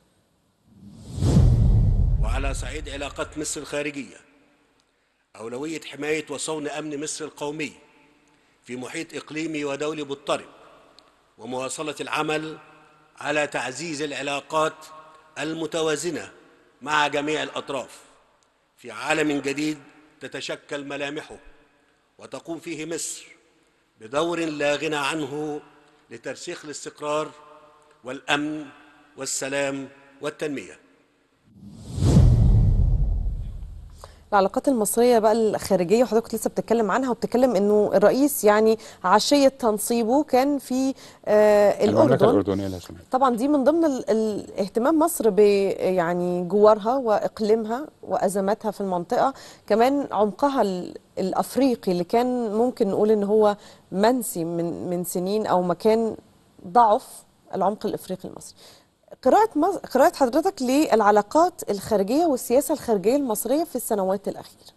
S3: وعلى صعيد علاقات مصر الخارجية، أولوية حماية وصون أمن مصر القومي في محيط إقليمي ودولي مضطرب، ومواصلة العمل على تعزيز العلاقات المتوازنة مع جميع الأطراف في عالم جديد تتشكل ملامحه، وتقوم فيه مصر بدور لا غنى عنه لترسيخ الاستقرار والأمن والسلام والتنمية.
S1: العلاقات المصرية بقى الخارجية، وحضرتك لسه بتتكلم عنها وبتتكلم انه الرئيس يعني عشية تنصيبه كان في آه
S2: المملكة
S1: الأردن.
S2: الأردنية الهاشمية.
S1: طبعا دي من ضمن ال- الاهتمام مصر ب يعني جوارها وإقليمها وأزماتها في المنطقة، كمان عمقها ال- الأفريقي اللي كان ممكن نقول ان هو منسي من من سنين، أو مكان ضعف العمق الإفريقي المصري. قراءة مصر قراءة حضرتك للعلاقات الخارجية والسياسة الخارجية المصرية في السنوات الأخيرة.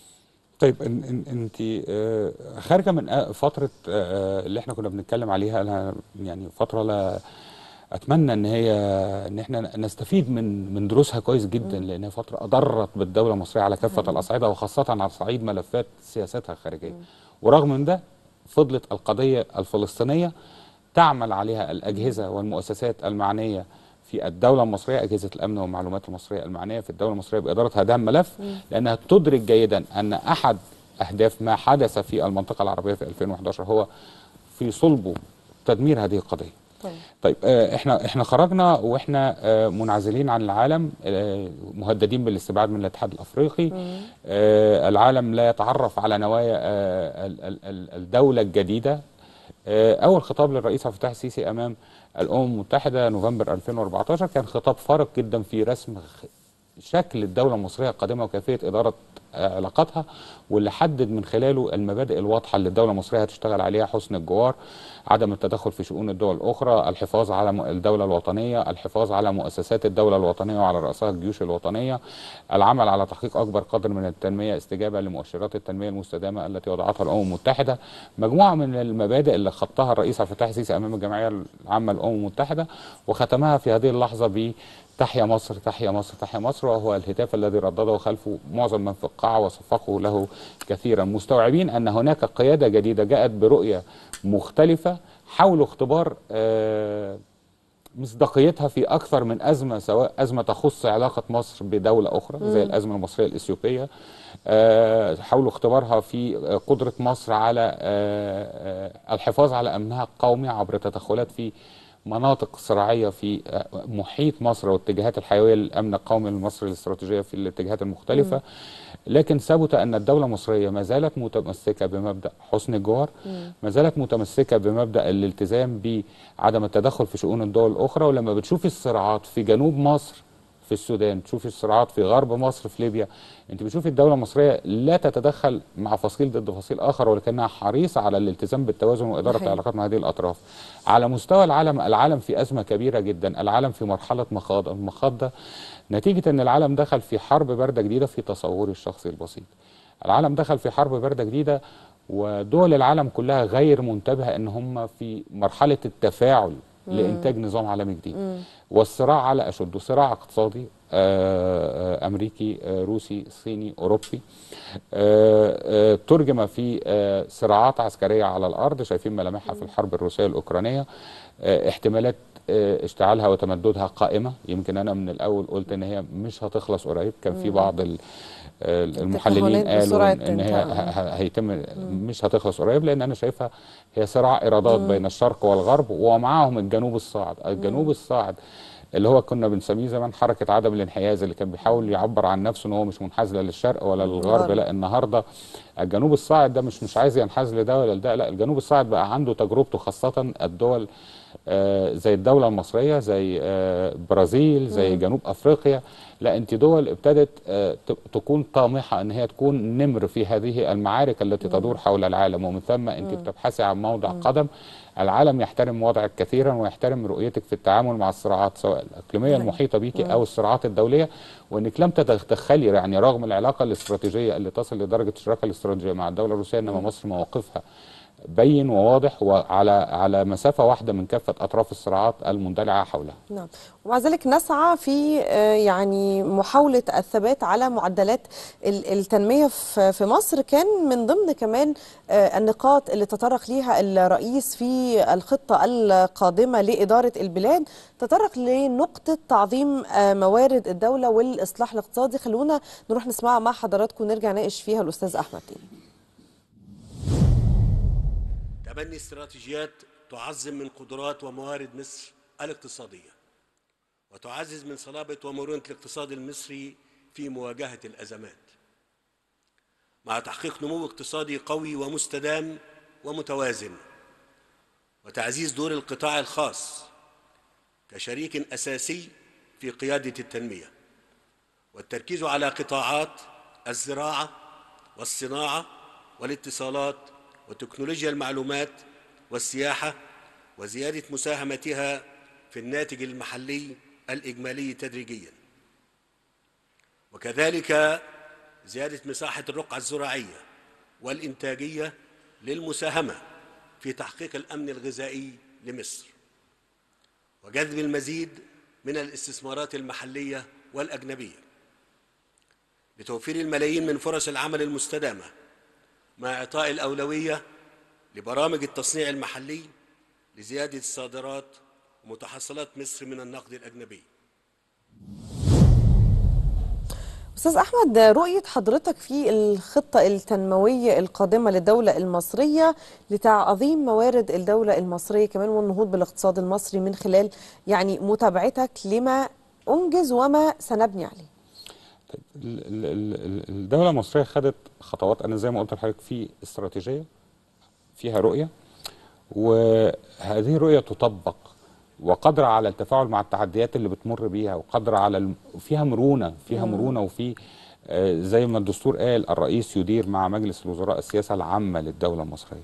S2: طيب إن- إن- انت آه، خارجه من آه، فتره آه، اللي احنا كنا بنتكلم عليها، انا يعني فتره لا اتمنى ان هي ان احنا نستفيد من من دروسها كويس جدا، لان هي فتره اضرت بالدوله المصريه على كافه الاصعده، وخاصه على صعيد ملفات سياستها الخارجيه. ورغم من ده فضلت القضيه الفلسطينيه تعمل عليها الاجهزه والمؤسسات المعنيه في الدوله المصريه، اجهزه الامن والمعلومات المصريه المعنيه في الدوله المصريه باداره هذا الملف، لانها تدرك جيدا ان احد اهداف ما حدث في المنطقه العربيه في ألفين وأحد عشر هو في صلبه تدمير هذه القضيه.
S1: طبعا.
S2: طيب آه، احنا احنا خرجنا واحنا آه، منعزلين عن العالم، آه، مهددين بالاستبعاد من الاتحاد الافريقي. آه، العالم لا يتعرف على نوايا آه، ال- ال- ال- الدوله الجديده. آه، اول خطاب للرئيس عبد الفتاح السيسي امام الامم المتحده نوفمبر ألفين وأربعتاشر كان خطاب فارق جدا في رسم خ- شكل الدوله المصريه القادمه وكيفيه اداره آه، علاقاتها، واللي حدد من خلاله المبادئ الواضحه اللي الدوله المصريه هتشتغل عليها: حسن الجوار، عدم التدخل في شؤون الدول الاخرى، الحفاظ على م- الدوله الوطنيه، الحفاظ على مؤسسات الدوله الوطنيه وعلى راسها الجيوش الوطنيه، العمل على تحقيق اكبر قدر من التنميه استجابه لمؤشرات التنميه المستدامه التي وضعتها الامم المتحده. مجموعه من المبادئ اللي خطها الرئيس عبد الفتاح السيسي امام الجمعيه العامه للامم المتحده، وختمها في هذه اللحظه ب تحيا مصر تحيا مصر تحيا مصر، وهو الهتاف الذي ردده خلفه معظم من في القاعة وصفقوا له كثيرا، مستوعبين أن هناك قيادة جديدة جاءت برؤية مختلفة حاولوا اختبار آه، مصداقيتها في أكثر من أزمة، سواء أزمة تخص علاقة مصر بدولة أخرى زي الأزمة المصرية الإثيوبية، آه، حاولوا اختبارها في قدرة مصر على آه، آه، الحفاظ على أمنها القومي عبر تدخلات في مناطق صراعية في آه، محيط مصر والاتجاهات الحيوية للأمن القومي المصري الاستراتيجية في الاتجاهات المختلفة. لكن ثبت أن الدولة المصرية ما زالت متمسكة بمبدأ حسن الجوار، ما زالت متمسكة بمبدأ الالتزام بعدم التدخل في شؤون الدول الأخرى. ولما بتشوفي الصراعات في جنوب مصر في السودان، تشوفي الصراعات في غرب مصر في ليبيا، انت بتشوفي الدولة المصرية لا تتدخل مع فصيل ضد فصيل آخر، ولكنها حريصة على الالتزام بالتوازن وإدارة
S1: صحيح.
S2: العلاقات مع هذه الأطراف. على مستوى العالم، العالم في أزمة كبيرة جدا، العالم في مرحلة مخاض. المخاض ده نتيجة أن العالم دخل في حرب باردة جديدة في تصوري الشخصي البسيط. العالم دخل في حرب باردة جديدة، ودول العالم كلها غير منتبهة أن هم في مرحلة التفاعل لإنتاج نظام عالمي جديد. والصراع على أشده، صراع اقتصادي آه، آه، أمريكي آه، روسي صيني أوروبي، آه، آه، ترجم في آه، صراعات عسكرية على الأرض، شايفين ملامحها في الحرب الروسية الأوكرانية. آه، احتمالات آه، اشتعالها وتمددها قائمة. يمكن أنا من الأول قلت إن هي مش هتخلص قريب، كان في بعض ال- آه، المحللين
S1: التكهنات
S2: قالوا
S1: بسرعة
S2: إن إن هي ه-
S1: انتهاء.
S2: ه- هيتم مش هتخلص قريب، لأن أنا شايفها هي صراع إيرادات بين الشرق والغرب، ومعاهم الجنوب الصاعد. الجنوب الصاعد اللي هو كنا بنسميه زمان حركة عدم الانحياز، اللي كان بيحاول يعبر عن نفسه ان هو مش منحاز لا للشرق ولا للغرب.
S1: الغرب.
S2: لا، النهارده الجنوب الصاعد ده مش مش عايز ينحاز لده ولا لده، لا، الجنوب الصاعد بقى عنده تجربته، خاصة الدول آه، زي الدولة المصرية، زي آه، برازيل، زي جنوب افريقيا. لا، انت دول ابتدت آه، ت- تكون طامحة ان هي تكون نمر في هذه المعارك التي تدور حول العالم، ومن ثم انت بتبحثي عن موضع قدم. العالم يحترم وضعك كثيرا ويحترم رؤيتك في التعامل مع الصراعات سواء الإقليمية المحيطة بيك أو الصراعات الدولية، وأنك لم تتدخلي، يعني رغم العلاقة الاستراتيجية اللي تصل لدرجة الشراكة الاستراتيجية مع الدولة الروسية، إنما مصر مواقفها بين وواضح وعلى على مسافة واحدة من كافة أطراف الصراعات المندلعة حولها.
S1: نعم. ومع ذلك نسعى في آه، يعني محاولة الثبات على معدلات ال- التنمية في في مصر. كان من ضمن كمان آه، النقاط اللي تطرق ليها الرئيس في الخطة القادمة لإدارة البلاد، تطرق لنقطة تعظيم آه، موارد الدولة والإصلاح الاقتصادي. خلونا نروح نسمعها مع حضراتكم ونرجع نناقش فيها الأستاذ أحمد تاني.
S3: تبني استراتيجيات تعظم من قدرات وموارد مصر الاقتصادية وتعزز من صلابة ومرونة الاقتصاد المصري في مواجهة الأزمات. مع تحقيق نمو اقتصادي قوي ومستدام ومتوازن، وتعزيز دور القطاع الخاص كشريك أساسي في قيادة التنمية، والتركيز على قطاعات الزراعة والصناعة والاتصالات وتكنولوجيا المعلومات والسياحة، وزيادة مساهمتها في الناتج المحلي الإجمالي تدريجياً، وكذلك زيادة مساحة الرقعة الزراعية والإنتاجية للمساهمة في تحقيق الأمن الغذائي لمصر، وجذب المزيد من الاستثمارات المحلية والأجنبية لتوفير الملايين من فرص العمل المستدامة، مع إعطاء الأولوية لبرامج التصنيع المحلي لزيادة الصادرات ومتحصلات مصر من النقد الأجنبي.
S1: أستاذ أحمد، رؤية حضرتك في الخطة التنموية القادمة للدولة المصرية لتعظيم موارد الدولة المصرية كمان والنهوض بالاقتصاد المصري من خلال يعني متابعتك لما أنجز وما سنبني عليه.
S2: طيب، ال- ال- ال- الدولة المصرية خدت خطوات، أنا زي ما قلت لحضرتك في استراتيجية فيها رؤية، وهذه الرؤية تطبق وقادرة على التفاعل مع التحديات اللي بتمر بيها، وقادرة على الم... فيها مرونة فيها مرونة وفي آه زي ما الدستور قال الرئيس يدير مع مجلس الوزراء السياسة العامة للدولة المصرية.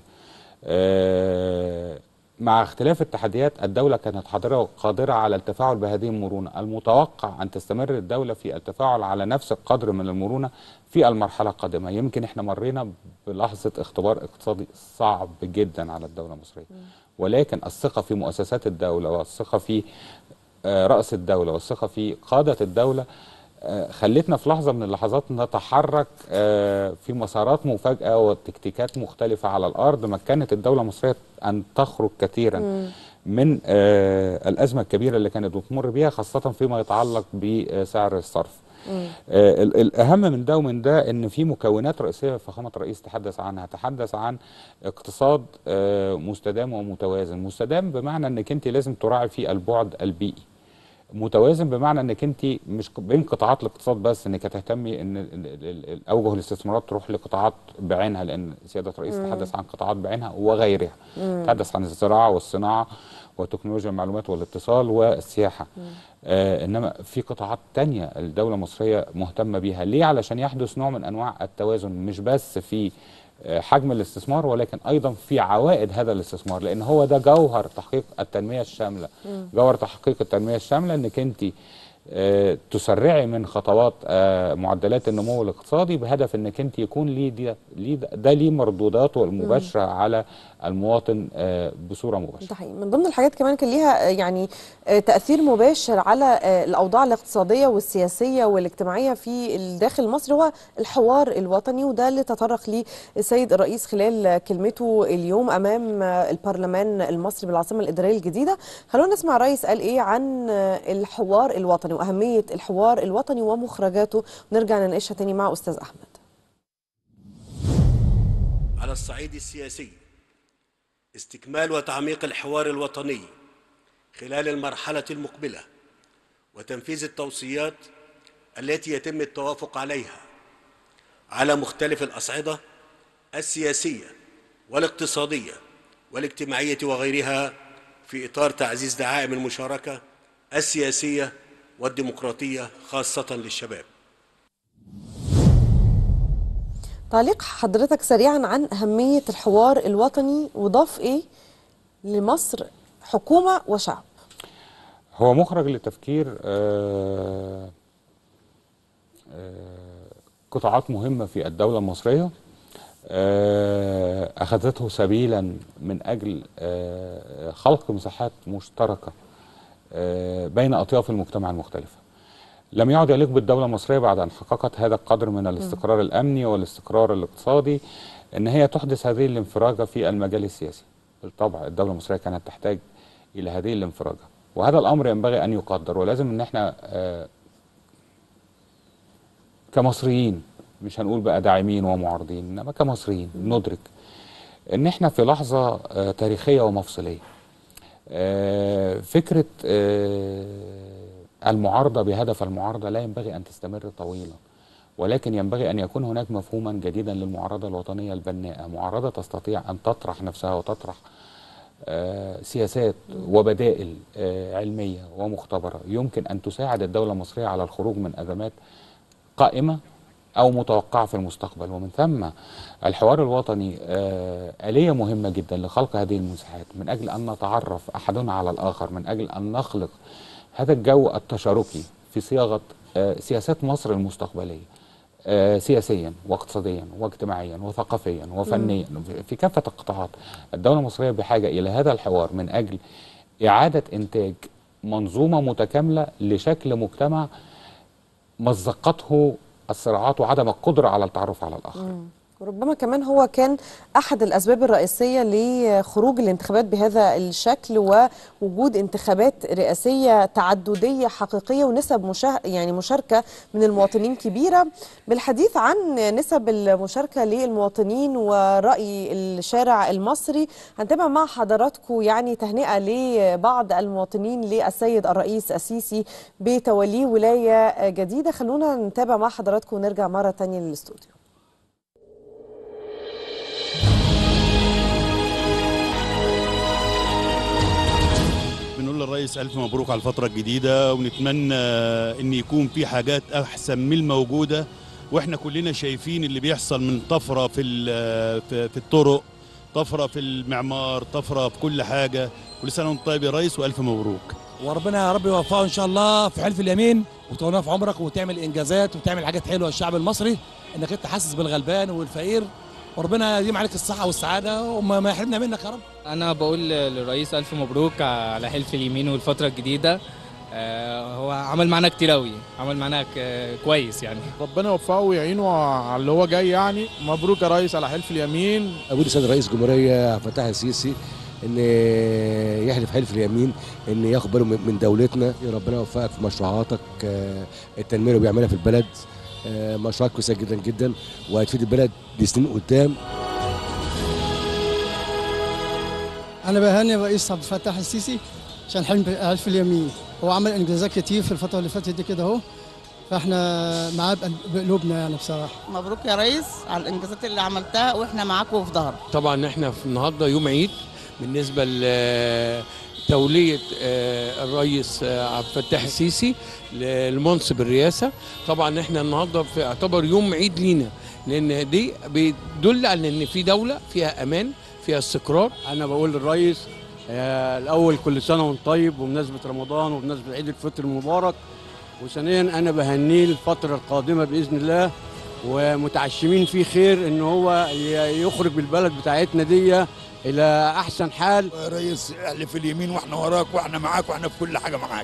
S2: آه مع اختلاف التحديات الدولة كانت حاضرة قادرة على التفاعل بهذه المرونة. المتوقع أن تستمر الدولة في التفاعل على نفس القدر من المرونة في المرحلة القادمة. يمكن احنا مرينا بلحظة اختبار اقتصادي صعب جدا على الدولة المصرية، ولكن الثقة في مؤسسات الدولة والثقة في رأس الدولة والثقة في قادة الدولة خلتنا في لحظة من اللحظات نتحرك في مسارات مفاجئة وتكتيكات مختلفة على الأرض، مكنت الدولة المصرية أن تخرج كثيرا م. من الأزمة الكبيرة اللي كانت بتمر بيها، خاصة فيما يتعلق بسعر الصرف. آه الأهم من ده ومن ده إن في مكونات رئيسية فخامة الرئيس تحدث عنها، تحدث عن اقتصاد آه مستدام ومتوازن. مستدام بمعنى إنك أنت لازم تراعي فيه البعد البيئي، متوازن بمعنى إنك أنت مش بين قطاعات الاقتصاد بس، إنك تهتمي إن أوجه الاستثمارات تروح لقطاعات بعينها، لأن سيادة الرئيس مم. تحدث عن قطاعات بعينها وغيرها، مم. تحدث عن الزراعة والصناعة وتكنولوجيا المعلومات والاتصال والسياحة. آه إنما في قطاعات تانية الدولة المصرية مهتمة بيها. ليه؟ علشان يحدث نوع من أنواع التوازن، مش بس في آه حجم الاستثمار ولكن أيضا في عوائد هذا الاستثمار، لأن هو ده جوهر تحقيق التنمية الشاملة. م. جوهر تحقيق التنمية الشاملة إنك أنت آه تسرعي من خطوات آه معدلات النمو الاقتصادي بهدف إنك أنت يكون ليه ده ليه ده ليه مردوداته المباشرة م. على المواطن آه بصورة مباشرة.
S1: ده حقيقي. من ضمن الحاجات كمان كان ليها يعني تأثير مباشر على الأوضاع الاقتصادية والسياسية والاجتماعية في الداخل المصري هو الحوار الوطني، وده اللي تطرق ليه السيد الرئيس خلال كلمته اليوم أمام البرلمان المصري بالعاصمة الإدارية الجديدة. خلونا نسمع الرئيس قال إيه عن الحوار الوطني وأهمية الحوار الوطني ومخرجاته، ونرجع نناقشها تاني مع أستاذ أحمد.
S3: على الصعيد السياسي، استكمال وتعميق الحوار الوطني خلال المرحلة المقبلة وتنفيذ التوصيات التي يتم التوافق عليها على مختلف الأصعدة السياسية والاقتصادية والاجتماعية وغيرها، في إطار تعزيز دعائم المشاركة السياسية والديمقراطية خاصة للشباب.
S1: تعليق حضرتك سريعا عن أهمية الحوار الوطني، وضاف إيه لمصر حكومة وشعب؟
S2: هو مخرج لتفكير آه آه قطاعات مهمة في الدولة المصرية، آه أخذته سبيلا من أجل آه خلق مساحات مشتركة آه بين أطياف المجتمع المختلفة. لم يعد يليق بالدولة المصرية بعد أن حققت هذا القدر من الاستقرار الأمني والاستقرار الاقتصادي أن هي تحدث هذه الانفراجة في المجال السياسي. بالطبع الدولة المصرية كانت تحتاج إلى هذه الانفراجة، وهذا الأمر ينبغي أن يقدر، ولازم أن احنا آه كمصريين، مش هنقول بقى داعمين ومعارضين، إنما كمصريين ندرك أن احنا في لحظة آه تاريخية ومفصلية. آه فكرة آه المعارضة بهدف المعارضة لا ينبغي أن تستمر طويلا، ولكن ينبغي أن يكون هناك مفهوما جديدا للمعارضة الوطنية البناءة، معارضة تستطيع أن تطرح نفسها وتطرح آه سياسات وبدائل آه علمية ومختبرة يمكن أن تساعد الدولة المصرية على الخروج من أزمات قائمة أو متوقعة في المستقبل. ومن ثم الحوار الوطني آه آلية مهمة جدا لخلق هذه المساحات، من أجل أن نتعرف أحدنا على الآخر، من أجل أن نخلق هذا الجو التشاركي في صياغة آه سياسات مصر المستقبلية، آه سياسيا واقتصاديا واجتماعيا وثقافيا وفنيا في كافة القطاعات. الدولة المصرية بحاجة إلى هذا الحوار من أجل إعادة إنتاج منظومة متكاملة لشكل مجتمع مزقته الصراعات وعدم القدرة على التعرف على الآخر.
S1: مم. وربما كمان هو كان أحد الأسباب الرئيسية لخروج الانتخابات بهذا الشكل، ووجود انتخابات رئاسية تعددية حقيقية ونسب مشا... يعني مشاركة من المواطنين كبيرة. بالحديث عن نسب المشاركة للمواطنين ورأي الشارع المصري، هنتابع مع حضراتكم يعني تهنئة لبعض المواطنين للسيد الرئيس السيسي بتوليه ولاية جديدة. خلونا نتابع مع حضراتكم ونرجع مرة تانية للاستوديو.
S4: بنقول للرئيس ألف مبروك على الفترة الجديدة، ونتمنى إن يكون في حاجات أحسن من الموجودة. وإحنا كلنا شايفين اللي بيحصل من طفرة في في الطرق، طفرة في المعمار، طفرة في كل حاجة. كل سنة وأنت طيب يا ريس وألف مبروك.
S5: وربنا يا رب يوفقه إن شاء الله في حلف اليمين وتولاه في عمرك وتعمل إنجازات وتعمل حاجات حلوة للشعب المصري، إنك أنت حاسس بالغلبان والفقير، وربنا يديم عليك الصحة والسعادة وما يحرمنا منك يا رب.
S6: أنا بقول للرئيس ألف مبروك على حلف اليمين والفترة الجديدة. هو عمل معانا كتير أوي، عمل معانا كويس يعني.
S7: ربنا يوفقه ويعينه على اللي هو جاي يعني. مبروك يا ريس على حلف اليمين.
S8: أقول للسيد رئيس الجمهورية عبد الفتاح السيسي إن يحلف حلف اليمين إن ياخد باله من دولتنا. ربنا يوفقك في مشروعاتك التنمية اللي بيعملها في البلد، مشروعات كويسة جدا جدا وهتفيد البلد لسنين قدام.
S9: أنا بهني الرئيس عبد الفتاح السيسي عشان حلف اليمين. هو عمل إنجازات كتير في الفترة اللي فاتت دي كده أهو، فإحنا معاه بقلوبنا يعني بصراحة.
S10: مبروك يا ريس على الإنجازات اللي عملتها، وإحنا معاك وفي ظهرك.
S11: طبعا إحنا في النهارده يوم عيد بالنسبة لتولية الرئيس عبد الفتاح السيسي لمنصب الرئاسة. طبعا إحنا النهارده في اعتبر يوم عيد لينا، لأن دي بيدل على إن في دولة فيها أمان، فيها استقرار.
S12: أنا بقول للرئيس آه الأول كل سنة وأنت طيب بمناسبة رمضان وبمناسبة عيد الفطر المبارك، وثانيا أنا بهنيه الفترة القادمة بإذن الله، ومتعشمين فيه خير إن هو يخرج بالبلد بتاعتنا دي إلى أحسن حال.
S13: يا ريس احلف اليمين وإحنا وراك وإحنا معاك وإحنا في كل حاجة معاك.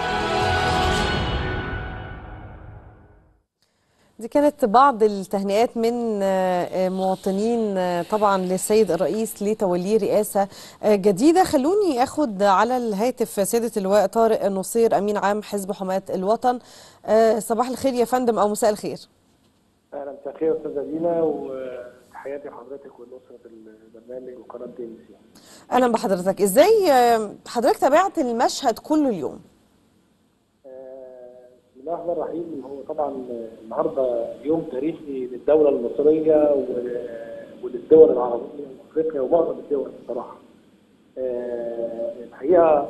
S1: دي كانت بعض التهنئات من مواطنين طبعا للسيد الرئيس لتوليه رئاسة جديدة. خلوني أخد على الهاتف سيادة اللواء طارق نصير أمين عام حزب حماة الوطن. صباح الخير يا فندم أو مساء الخير.
S14: أهلا مساء الخير أستاذة دينا، وتحياتي لحضرتك ولأسرة البرنامج وقناة دي ام سي.
S1: أهلا بحضرتك. إزاي حضرتك تابعت المشهد كله اليوم؟
S14: بسم الله الرحمن الرحيم. هو طبعا النهارده يوم تاريخي للدوله المصريه وللدول العربيه وافريقيا ومعظم الدول بصراحه. الحقيقه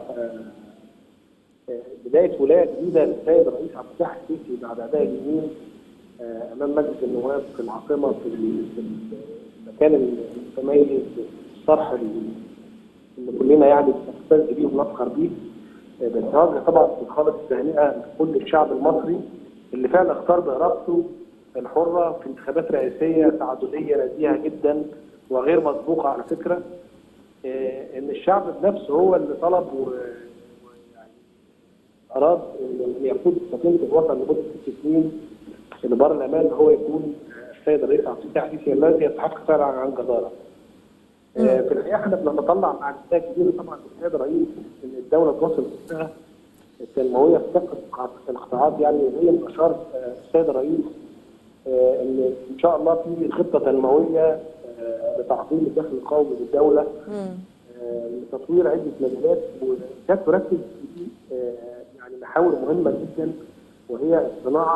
S14: بدايه ولايه جديده للسيد الرئيس عبد الفتاح السيسي بعد اداء اليمين امام مجلس النواب في العاصمه في المكان المتميز، الصرح اللي كلنا يعني بنستفز بيه ونفخر بيه. بنتوجه طبعا بخالص التهنئه لكل الشعب المصري اللي فعلا اختار بارادته الحره في انتخابات رئاسيه تعدديه نزيهه جدا وغير مسبوقه على فكره. ان الشعب بنفسه هو اللي طلب ويعني اراد ان يقود سفينه الوطن لمده ست سنين لبر الامان، هو يكون السيد الرئيس عبد الفتاح السيسي الذي يستحق فعلا عن جداره. في الحقيقه احنا بنتطلع مع الانتاج كبير طبعا للسيد الرئيس ان الدوله توصل للفئه التنمويه في كافه القطاعات، يعني هي من اشار السيد الرئيس ان ان شاء الله في خطه تنمويه لتعظيم الدخل القومي للدوله لتطوير عده مجالات، وكانت تركز في يعني محاور مهمه جدا وهي الصناعه.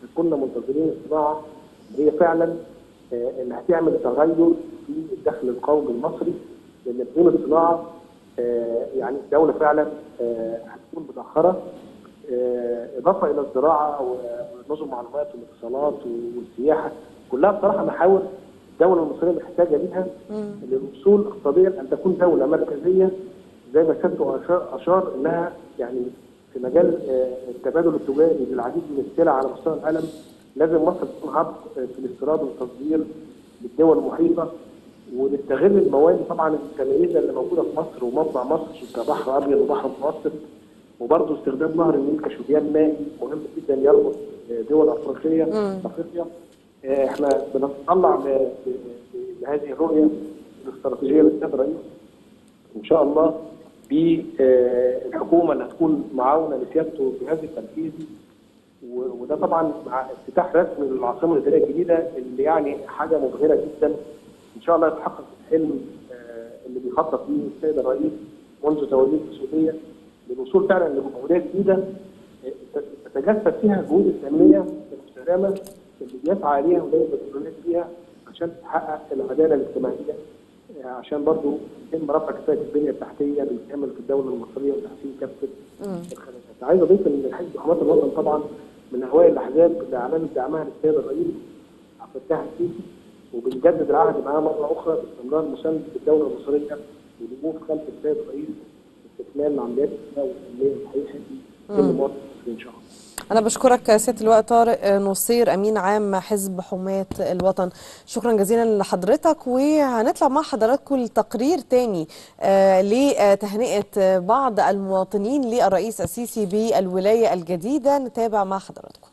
S14: كنا منتظرين الصناعه اللي هي فعلا اللي هتعمل تغير في الدخل القومي المصري، لان بدون الصناعه يعني الدوله فعلا هتكون متاخره. اضافه الى الزراعه ونظم المعلومات والاتصالات والسياحه، كلها بصراحه محاور الدوله المصريه محتاجه ليها للوصول اقتصاديا ان تكون دوله مركزيه زي ما سيادته اشار انها يعني في مجال التبادل التجاري للعديد من السلع على مستوى العالم. لازم مصر تكون هب في الاستيراد والتصدير للدول المحيطه، ونستغل المواد طبعا المتميزه اللي موجوده في مصر ومطبع مصر كبحر ابيض وبحر متوسط، وبرضه استخدام نهر النيل كشريان مائي مهم جدا يربط دول افريقيه افريقيا. احنا بنتطلع لهذه الرؤيه الاستراتيجيه للسيد الرئيس ان شاء الله بالحكومه اللي هتكون معاونه لسيادته في هذا التنفيذ، وده طبعا مع افتتاح رسمي للعاصمه الاداريه الجديده اللي يعني حاجه مبهره جدا. ان شاء الله يتحقق الحلم اللي بيخطط ليه السيد الرئيس منذ توليه المسؤوليه للوصول فعلا لجمهوريه جديده تتجسد فيها الجهود التنميه المستدامه اللي بيسعى ليها ودايما بتقول فيها عشان تحقق العداله الاجتماعيه، عشان برضه يتم رفع كفاءه البنيه التحتيه بالكامل في الدوله المصريه وتحسين كافه الخدمات. عايز اضيف ان حزب حماة الوطن طبعا من اوائل الاحزاب اللي اعلنت دعمها للسيد الرئيس عبد الفتاح السيسي، وبنجدد العهد معاه مره اخرى باستمرار مسانده الدوله المصريه والوقوف خلف السيد الرئيس استكمال العمليات والتنميه الصحيحه في كل مواطن مصري ان شاء الله.
S1: أنا بشكرك سيادة اللواء طارق نصير أمين عام حزب حماة الوطن، شكرا جزيلا لحضرتك. وهنطلع مع حضراتكم لتقرير تاني آه لتهنئة بعض المواطنين للرئيس السيسي بالولاية الجديدة، نتابع مع حضراتكم.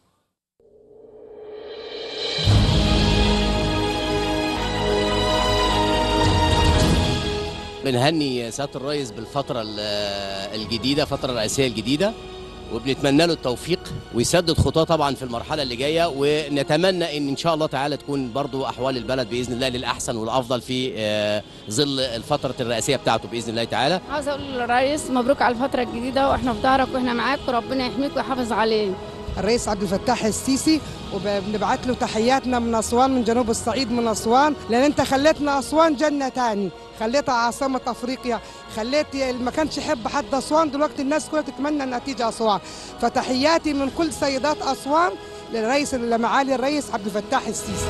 S15: بنهني سيادة الرئيس بالفترة الجديدة، الفترة الرئاسية الجديدة، وبنتمنى له التوفيق ويسدد خطاه طبعا في المرحله اللي جايه، ونتمنى ان ان شاء الله تعالى تكون برضو احوال البلد باذن الله للاحسن والافضل في ظل الفتره الرئاسيه بتاعته باذن الله تعالى.
S16: عاوز اقول للرئيس مبروك على الفتره الجديده، واحنا في ظهرك واحنا معاك، وربنا يحميك ويحافظ عليك.
S17: الرئيس عبد الفتاح السيسي، وبنبعت له تحياتنا من اسوان، من جنوب الصعيد من اسوان، لان انت خليتنا اسوان جنه تاني، خليتها عاصمه افريقيا، خليت ما كانش يحب حد اسوان، دلوقتي الناس كلها تتمنى انها تيجي اسوان. فتحياتي من كل سيدات اسوان للرئيس لمعالي الرئيس عبد الفتاح السيسي.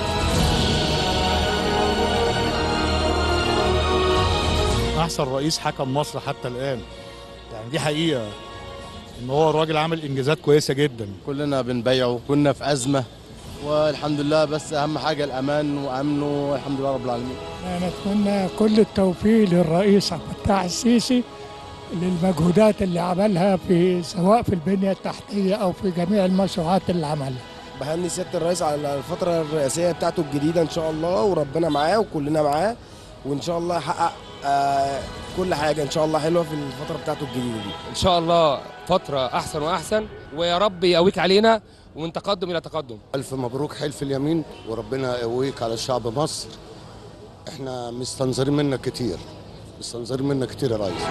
S18: احسن رئيس حكم مصر حتى الان، يعني دي حقيقه ان هو الراجل عامل انجازات كويسه جدا.
S19: كلنا بنبيعه، كنا في ازمه والحمد لله، بس اهم حاجه الامان وامنه والحمد لله رب العالمين.
S20: انا اتمنى كل التوفيق للرئيس عبد الفتاح السيسي للمجهودات اللي عملها في سواء في البنيه التحتيه او في جميع المشروعات اللي عملها.
S21: بهني سياده الرئيس على الفتره الرئاسيه بتاعته الجديده ان شاء الله، وربنا معاه وكلنا معاه، وان شاء الله يحقق آه كل حاجه ان شاء الله حلوه في الفتره بتاعته الجديده دي.
S22: ان شاء الله فتره احسن واحسن، ويا رب يقويك علينا ومن تقدم الى تقدم.
S23: الف مبروك حلف اليمين، وربنا يقويك على شعب مصر. احنا مستنظرين منك كتير، مستنظرين منك كتير يا ريس.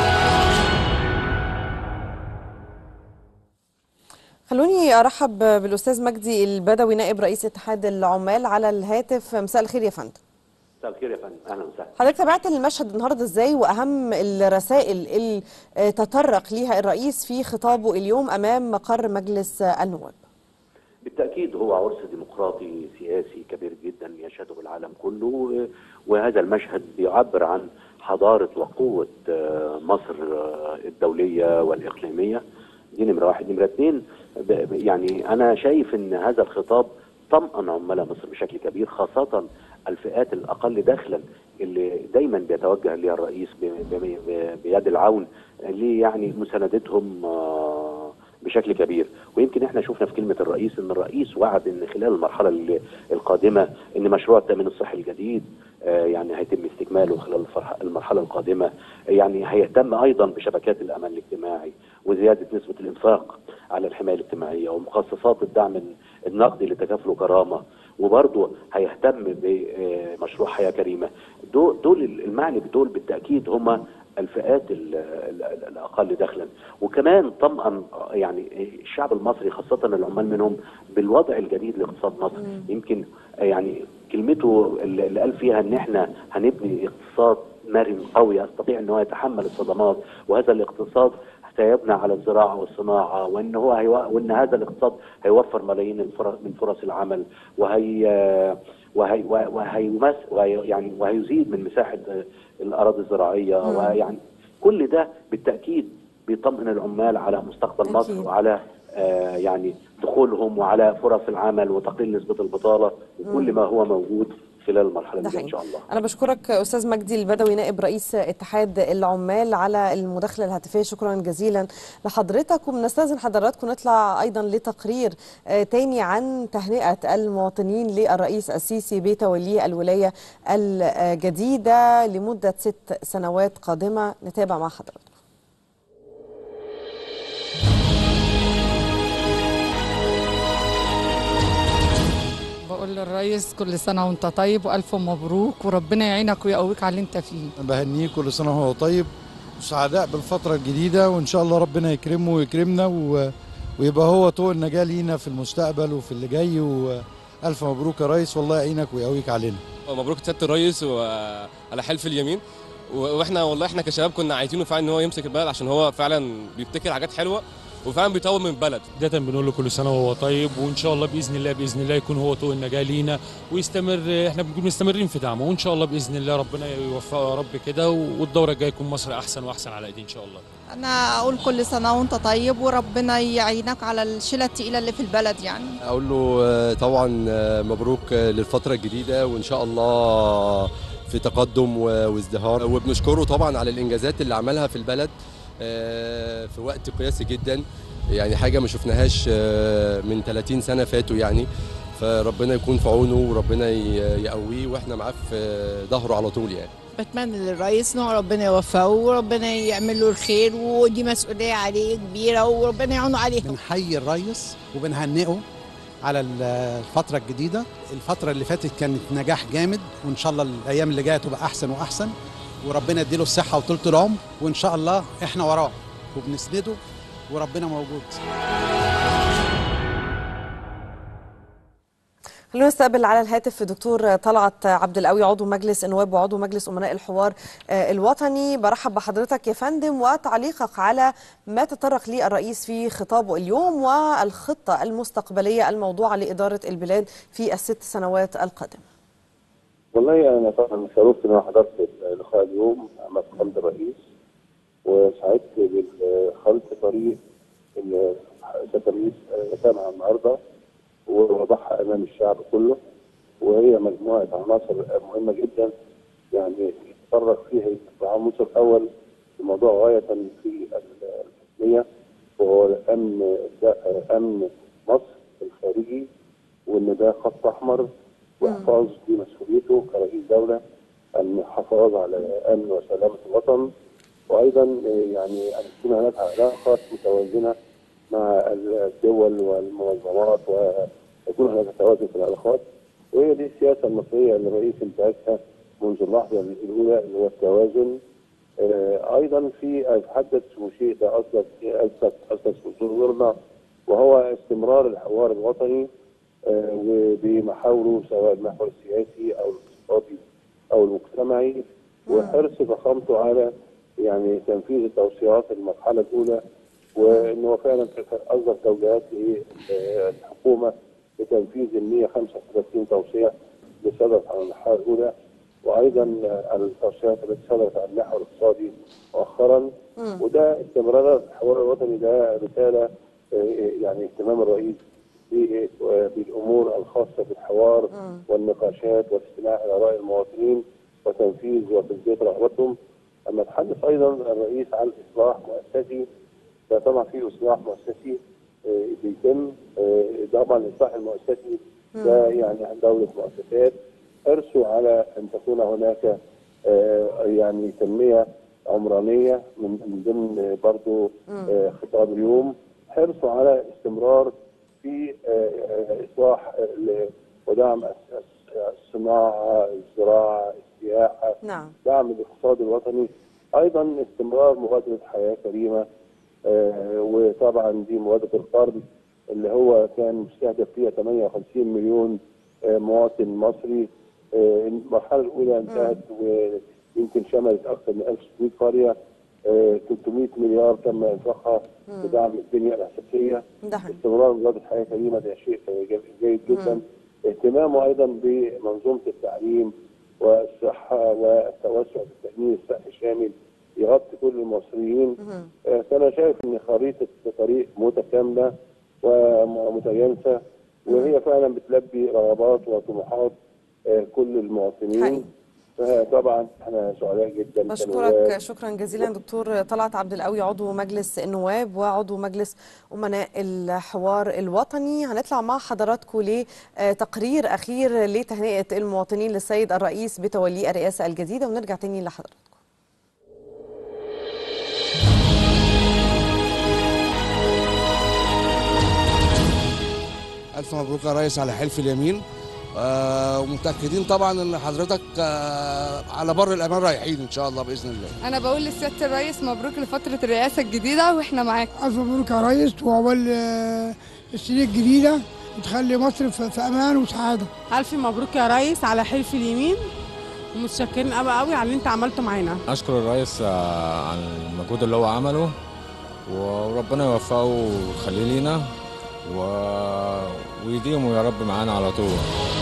S1: خلوني ارحب بالاستاذ مجدي البدوي نائب رئيس اتحاد العمال على الهاتف. مساء الخير يا فندم.
S24: مساء الخير يا فندم، اهلا وسهلا.
S1: حضرتك تابعت المشهد النهارده ازاي، واهم الرسائل اللي تطرق ليها الرئيس في خطابه اليوم امام مقر مجلس النواب؟
S24: بالتاكيد هو عرس ديمقراطي سياسي كبير جدا يشهده العالم كله، وهذا المشهد بيعبر عن حضاره وقوه مصر الدوليه والاقليميه. دي نمره واحد. نمره اثنين، يعني انا شايف ان هذا الخطاب طمأن عمال مصر بشكل كبير، خاصه الفئات الاقل دخلا اللي دايما بيتوجه ليها الرئيس بيد العون اللي يعني مساندتهم بشكل كبير. ويمكن احنا شفنا في كلمه الرئيس ان الرئيس وعد ان خلال المرحله القادمه ان مشروع التامين الصحي الجديد يعني هيتم استكماله خلال المرحله القادمه، يعني هيهتم ايضا بشبكات الامان الاجتماعي وزياده نسبه الانفاق على الحمايه الاجتماعيه ومخصصات الدعم النقدي لتكافل وكرامه، وبرضه هيهتم بمشروع حياه كريمه. دول, دول المعني بدول بالتاكيد هم الفئات ال ال ال الاقل دخلا، وكمان طمأن يعني الشعب المصري خاصه العمال منهم بالوضع الجديد لاقتصاد مصر. مم. يمكن يعني كلمته اللي قال فيها ان احنا هنبني اقتصاد مرن قوي يستطيع ان هو يتحمل الصدمات، وهذا الاقتصاد سيبنى على الزراعه والصناعه، وان هو هيو... وان هذا الاقتصاد هيوفر ملايين الفرص من فرص العمل، وهي وهي وهي وهي يعني وهيزيد من مساحه الأراضي الزراعية، ويعني كل ده بالتأكيد بيطمئن العمال على مستقبل مصر أكيد. وعلى آه يعني دخولهم وعلى فرص العمل وتقليل نسبة البطالة وكل ما هو موجود خلال المرحلة دي إن شاء الله.
S1: أنا بشكرك أستاذ مجدي البدوي نائب رئيس اتحاد العمال على المداخلة الهاتفية، شكرا جزيلا لحضرتك. وبنستأذن حضراتكم نطلع أيضا لتقرير تاني عن تهنئة المواطنين للرئيس السيسي بتوليه الولاية الجديدة لمدة ست سنوات قادمة. نتابع مع حضراتكم.
S2: بقول للرئيس كل سنة وانت طيب وألف مبروك وربنا يعينك ويقويك على اللي انت فيه.
S3: بهنيه كل سنة وهو طيب وسعداء بالفترة الجديدة، وإن شاء الله ربنا يكرمه ويكرمنا و... ويبقى هو طوق النجاة لينا في المستقبل وفي اللي جاي. وألف مبروك يا ريس والله يعينك ويقويك علينا.
S4: مبروك سيادة الريس وعلى حلف اليمين، واحنا والله احنا كشباب كنا عايزينه فعلا ان هو يمسك البلد عشان هو فعلا بيبتكر حاجات حلوه وفعلا بيطور من البلد.
S5: بداية بنقول له كل سنه وهو طيب، وان شاء الله باذن الله باذن الله يكون هو طوق النجاه لينا ويستمر. احنا بنكون مستمرين في دعمه، وان شاء الله باذن الله ربنا يوفقه يا رب كده، والدوره الجايه يكون مصر احسن واحسن على ايديه ان شاء الله.
S25: انا اقول كل سنه وانت طيب وربنا يعينك على الشيله الثقيله اللي في البلد. يعني
S26: اقول له طبعا مبروك للفتره الجديده، وان شاء الله في تقدم وازدهار، وبنشكره طبعا على الانجازات اللي عملها في البلد في وقت قياسي جدا، يعني حاجه ما شفناهاش من ثلاثين سنه فاتوا يعني. فربنا يكون في عونه وربنا يقويه واحنا معاه في ظهره على طول. يعني
S25: بتمنى للرئيس انه ربنا يوفقه وربنا يعمل له الخير، ودي مسؤوليه عليه كبيره وربنا يعونه عليها.
S27: بنحيي الرئيس وبنهنئه على الفتره الجديده. الفتره اللي فاتت كانت نجاح جامد، وان شاء الله الايام اللي جايه تبقى احسن واحسن، وربنا يديله الصحه وطولة العمر، وان شاء الله احنا وراه وبنسنده وربنا موجود.
S1: خلونا نستقبل على الهاتف دكتور طلعت عبد القوي عضو مجلس النواب وعضو مجلس امناء الحوار الوطني. برحب بحضرتك يا فندم وتعليقك على ما تطرق ليه الرئيس في خطابه اليوم والخطه المستقبليه الموضوعه لاداره البلاد في الست سنوات القادمه.
S28: والله انا طبعا شرفت ان انا حضرت اللقاء اليوم مع فخامه الرئيس، وسعدت بالخلط طريق اللي سياده الرئيس سامع النهارده ووضعها امام الشعب كله، وهي مجموعه عناصر مهمه جدا يعني يتطرق فيها العنصر الاول في موضوع غايه في الحكميه، وهو امن امن مصر الخارجي، وان ده خط احمر واحفاظ دي مسؤوليته كرئيس دوله، الحفاظ على امن وسلامه الوطن، وايضا يعني ان تكون هناك علاقات متوازنه مع الدول والمنظمات ويكون هناك توازن في العلاقات، وهي دي السياسه المصريه اللي الرئيس انتهجها منذ اللحظه الاولى اللي هو التوازن. آه ايضا في اتحدث وشيء ده اصلا اثبت اثبت حضورنا، وهو استمرار الحوار الوطني آه وبمحاوره سواء المحور السياسي او الاقتصادي او المجتمعي، وحرص فخامته على يعني تنفيذ التوصيات المرحله الاولى، وان هو فعلا اصدر توجيهات للحكومه بتنفيذ ال مئة وخمسة وثلاثين توصيه اللي صدرت على المرحله الاولى، وايضا التوصيات التي صدرت على المحور الاقتصادي مؤخرا. وده استمرار الحوار الوطني، ده رساله يعني اهتمام الرئيس بالامور الخاصه بالحوار والنقاشات والاستماع الى راي المواطنين وتنفيذ وتلبيه رغبتهم. اما تحدث ايضا الرئيس عن اصلاح مؤسسي، ده طبعا في اصلاح مؤسسي بيتم. طبعا الاصلاح المؤسسي ده يعني عن دوله مؤسسات، حرصوا على ان تكون هناك يعني تنميه عمرانيه من ضمن برضه خطاب اليوم، حرصوا على استمرار في اصلاح ودعم الصناعه، الزراعه، السياحه،
S1: نعم.
S28: دعم الاقتصاد الوطني. ايضا استمرار مبادره حياه كريمه، آه، وطبعا دي مبادره القرن اللي هو كان مستهدف فيها ثمانية وخمسين مليون آه، مواطن مصري. آه، المرحله الاولى انتهت ويمكن شملت اكثر من ألف وستمائة قريه، آه، ثلاثمائة مليار تم انفاقها لدعم البنيه الاساسيه. استمرار مبادره حياه كريمه ده شيء جيد جدا. مم. اهتمامه ايضا بمنظومه التعليم والصحه والتوسع في التامين الصحي الشامل يغطي كل المصريين. آه، فانا شايف ان خريطه طريق متكامله ومتجانسه، وهي فعلا بتلبي رغبات وطموحات آه، كل المواطنين. طبعا احنا سعداء جدا.
S1: بشكرك شكرا جزيلا دكتور طلعت عبد القوي، عضو مجلس النواب وعضو مجلس امناء الحوار الوطني. هنطلع مع حضراتكم لتقرير اخير لتهنئه المواطنين للسيد الرئيس بتوليه الرئاسه الجديده، ونرجع تاني لحضراتكم.
S6: الف مبروك يا ريس على حلف اليمين، آه ومتاكدين طبعا ان حضرتك آه على بر الامان رايحين ان شاء الله باذن الله.
S2: انا بقول لسياده الرئيس مبروك لفتره الرئاسه الجديده واحنا معاك.
S7: الف مبروك يا ريس، وعقبال آه السنه الجديده وتخلي مصر في, في امان وسعاده.
S8: الف مبروك يا ريس على حلف اليمين، ومتشكرين قوي قوي على اللي انت عملته معانا.
S9: اشكر الرئيس آه على المجهود اللي هو عمله، وربنا يوفقه ويخليه لينا و... ويديموا يا رب معانا على طول.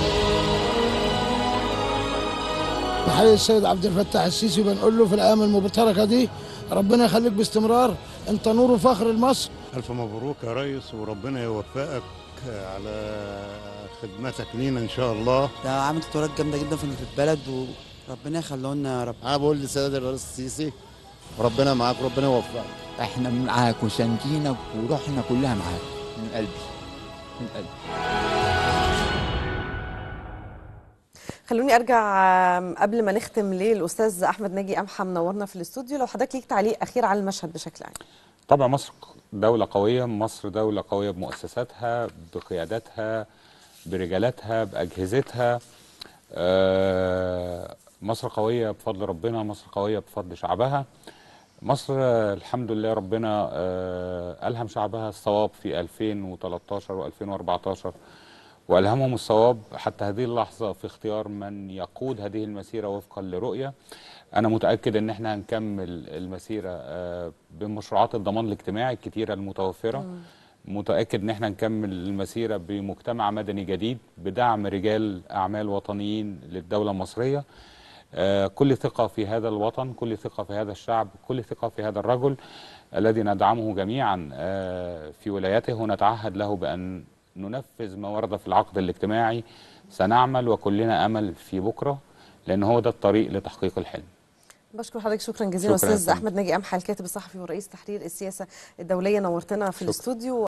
S7: بحيي السيد عبد الفتاح السيسي، بنقول له في الايام المبتركه دي ربنا يخليك باستمرار، انت نور وفخر لمصر.
S18: الف مبروك يا ريس، وربنا يوفقك على خدمتك لينا ان شاء الله.
S10: ده عامل تطورات جامده جدا في البلد، وربنا يخليه لنا يا رب.
S19: انا بقول للسيد الرئيس السيسي ربنا معاك وربنا يوفقك.
S11: احنا معاك وساندينك وروحنا كلها معاك من قلبي من قلبي.
S1: خلوني ارجع قبل ما نختم للاستاذ احمد ناجي قمحة منورنا في الاستوديو، لو حضرتك ليك تعليق اخير على المشهد بشكل عام.
S12: طبعا مصر دولة قوية، مصر دولة قوية بمؤسساتها بقياداتها برجالاتها بأجهزتها. مصر قوية بفضل ربنا، مصر قوية بفضل شعبها. مصر الحمد لله ربنا ألهم شعبها الصواب في ألفين وثلاثة عشر وألفين وأربعة عشر، وألهمهم الصواب حتى هذه اللحظة في اختيار من يقود هذه المسيرة وفقا لرؤية. أنا متأكد أن احنا هنكمل المسيرة بمشروعات الضمان الاجتماعي الكتيرة المتوفرة. م. متأكد أن احنا هنكمل المسيرة بمجتمع مدني جديد بدعم رجال أعمال وطنيين للدولة المصرية. كل ثقة في هذا الوطن، كل ثقة في هذا الشعب، كل ثقة في هذا الرجل الذي ندعمه جميعا في ولايته، ونتعهد له بأن ننفذ ما ورد في العقد الاجتماعي. سنعمل وكلنا أمل في بكرة، لأن هو ده الطريق لتحقيق الحلم.
S1: بشكر حضرتك شكرا جزيلا استاذ احمد ناجي قمحة، الكاتب الصحفي ورئيس تحرير السياسه الدوليه، نورتنا في شكرا. الاستوديو.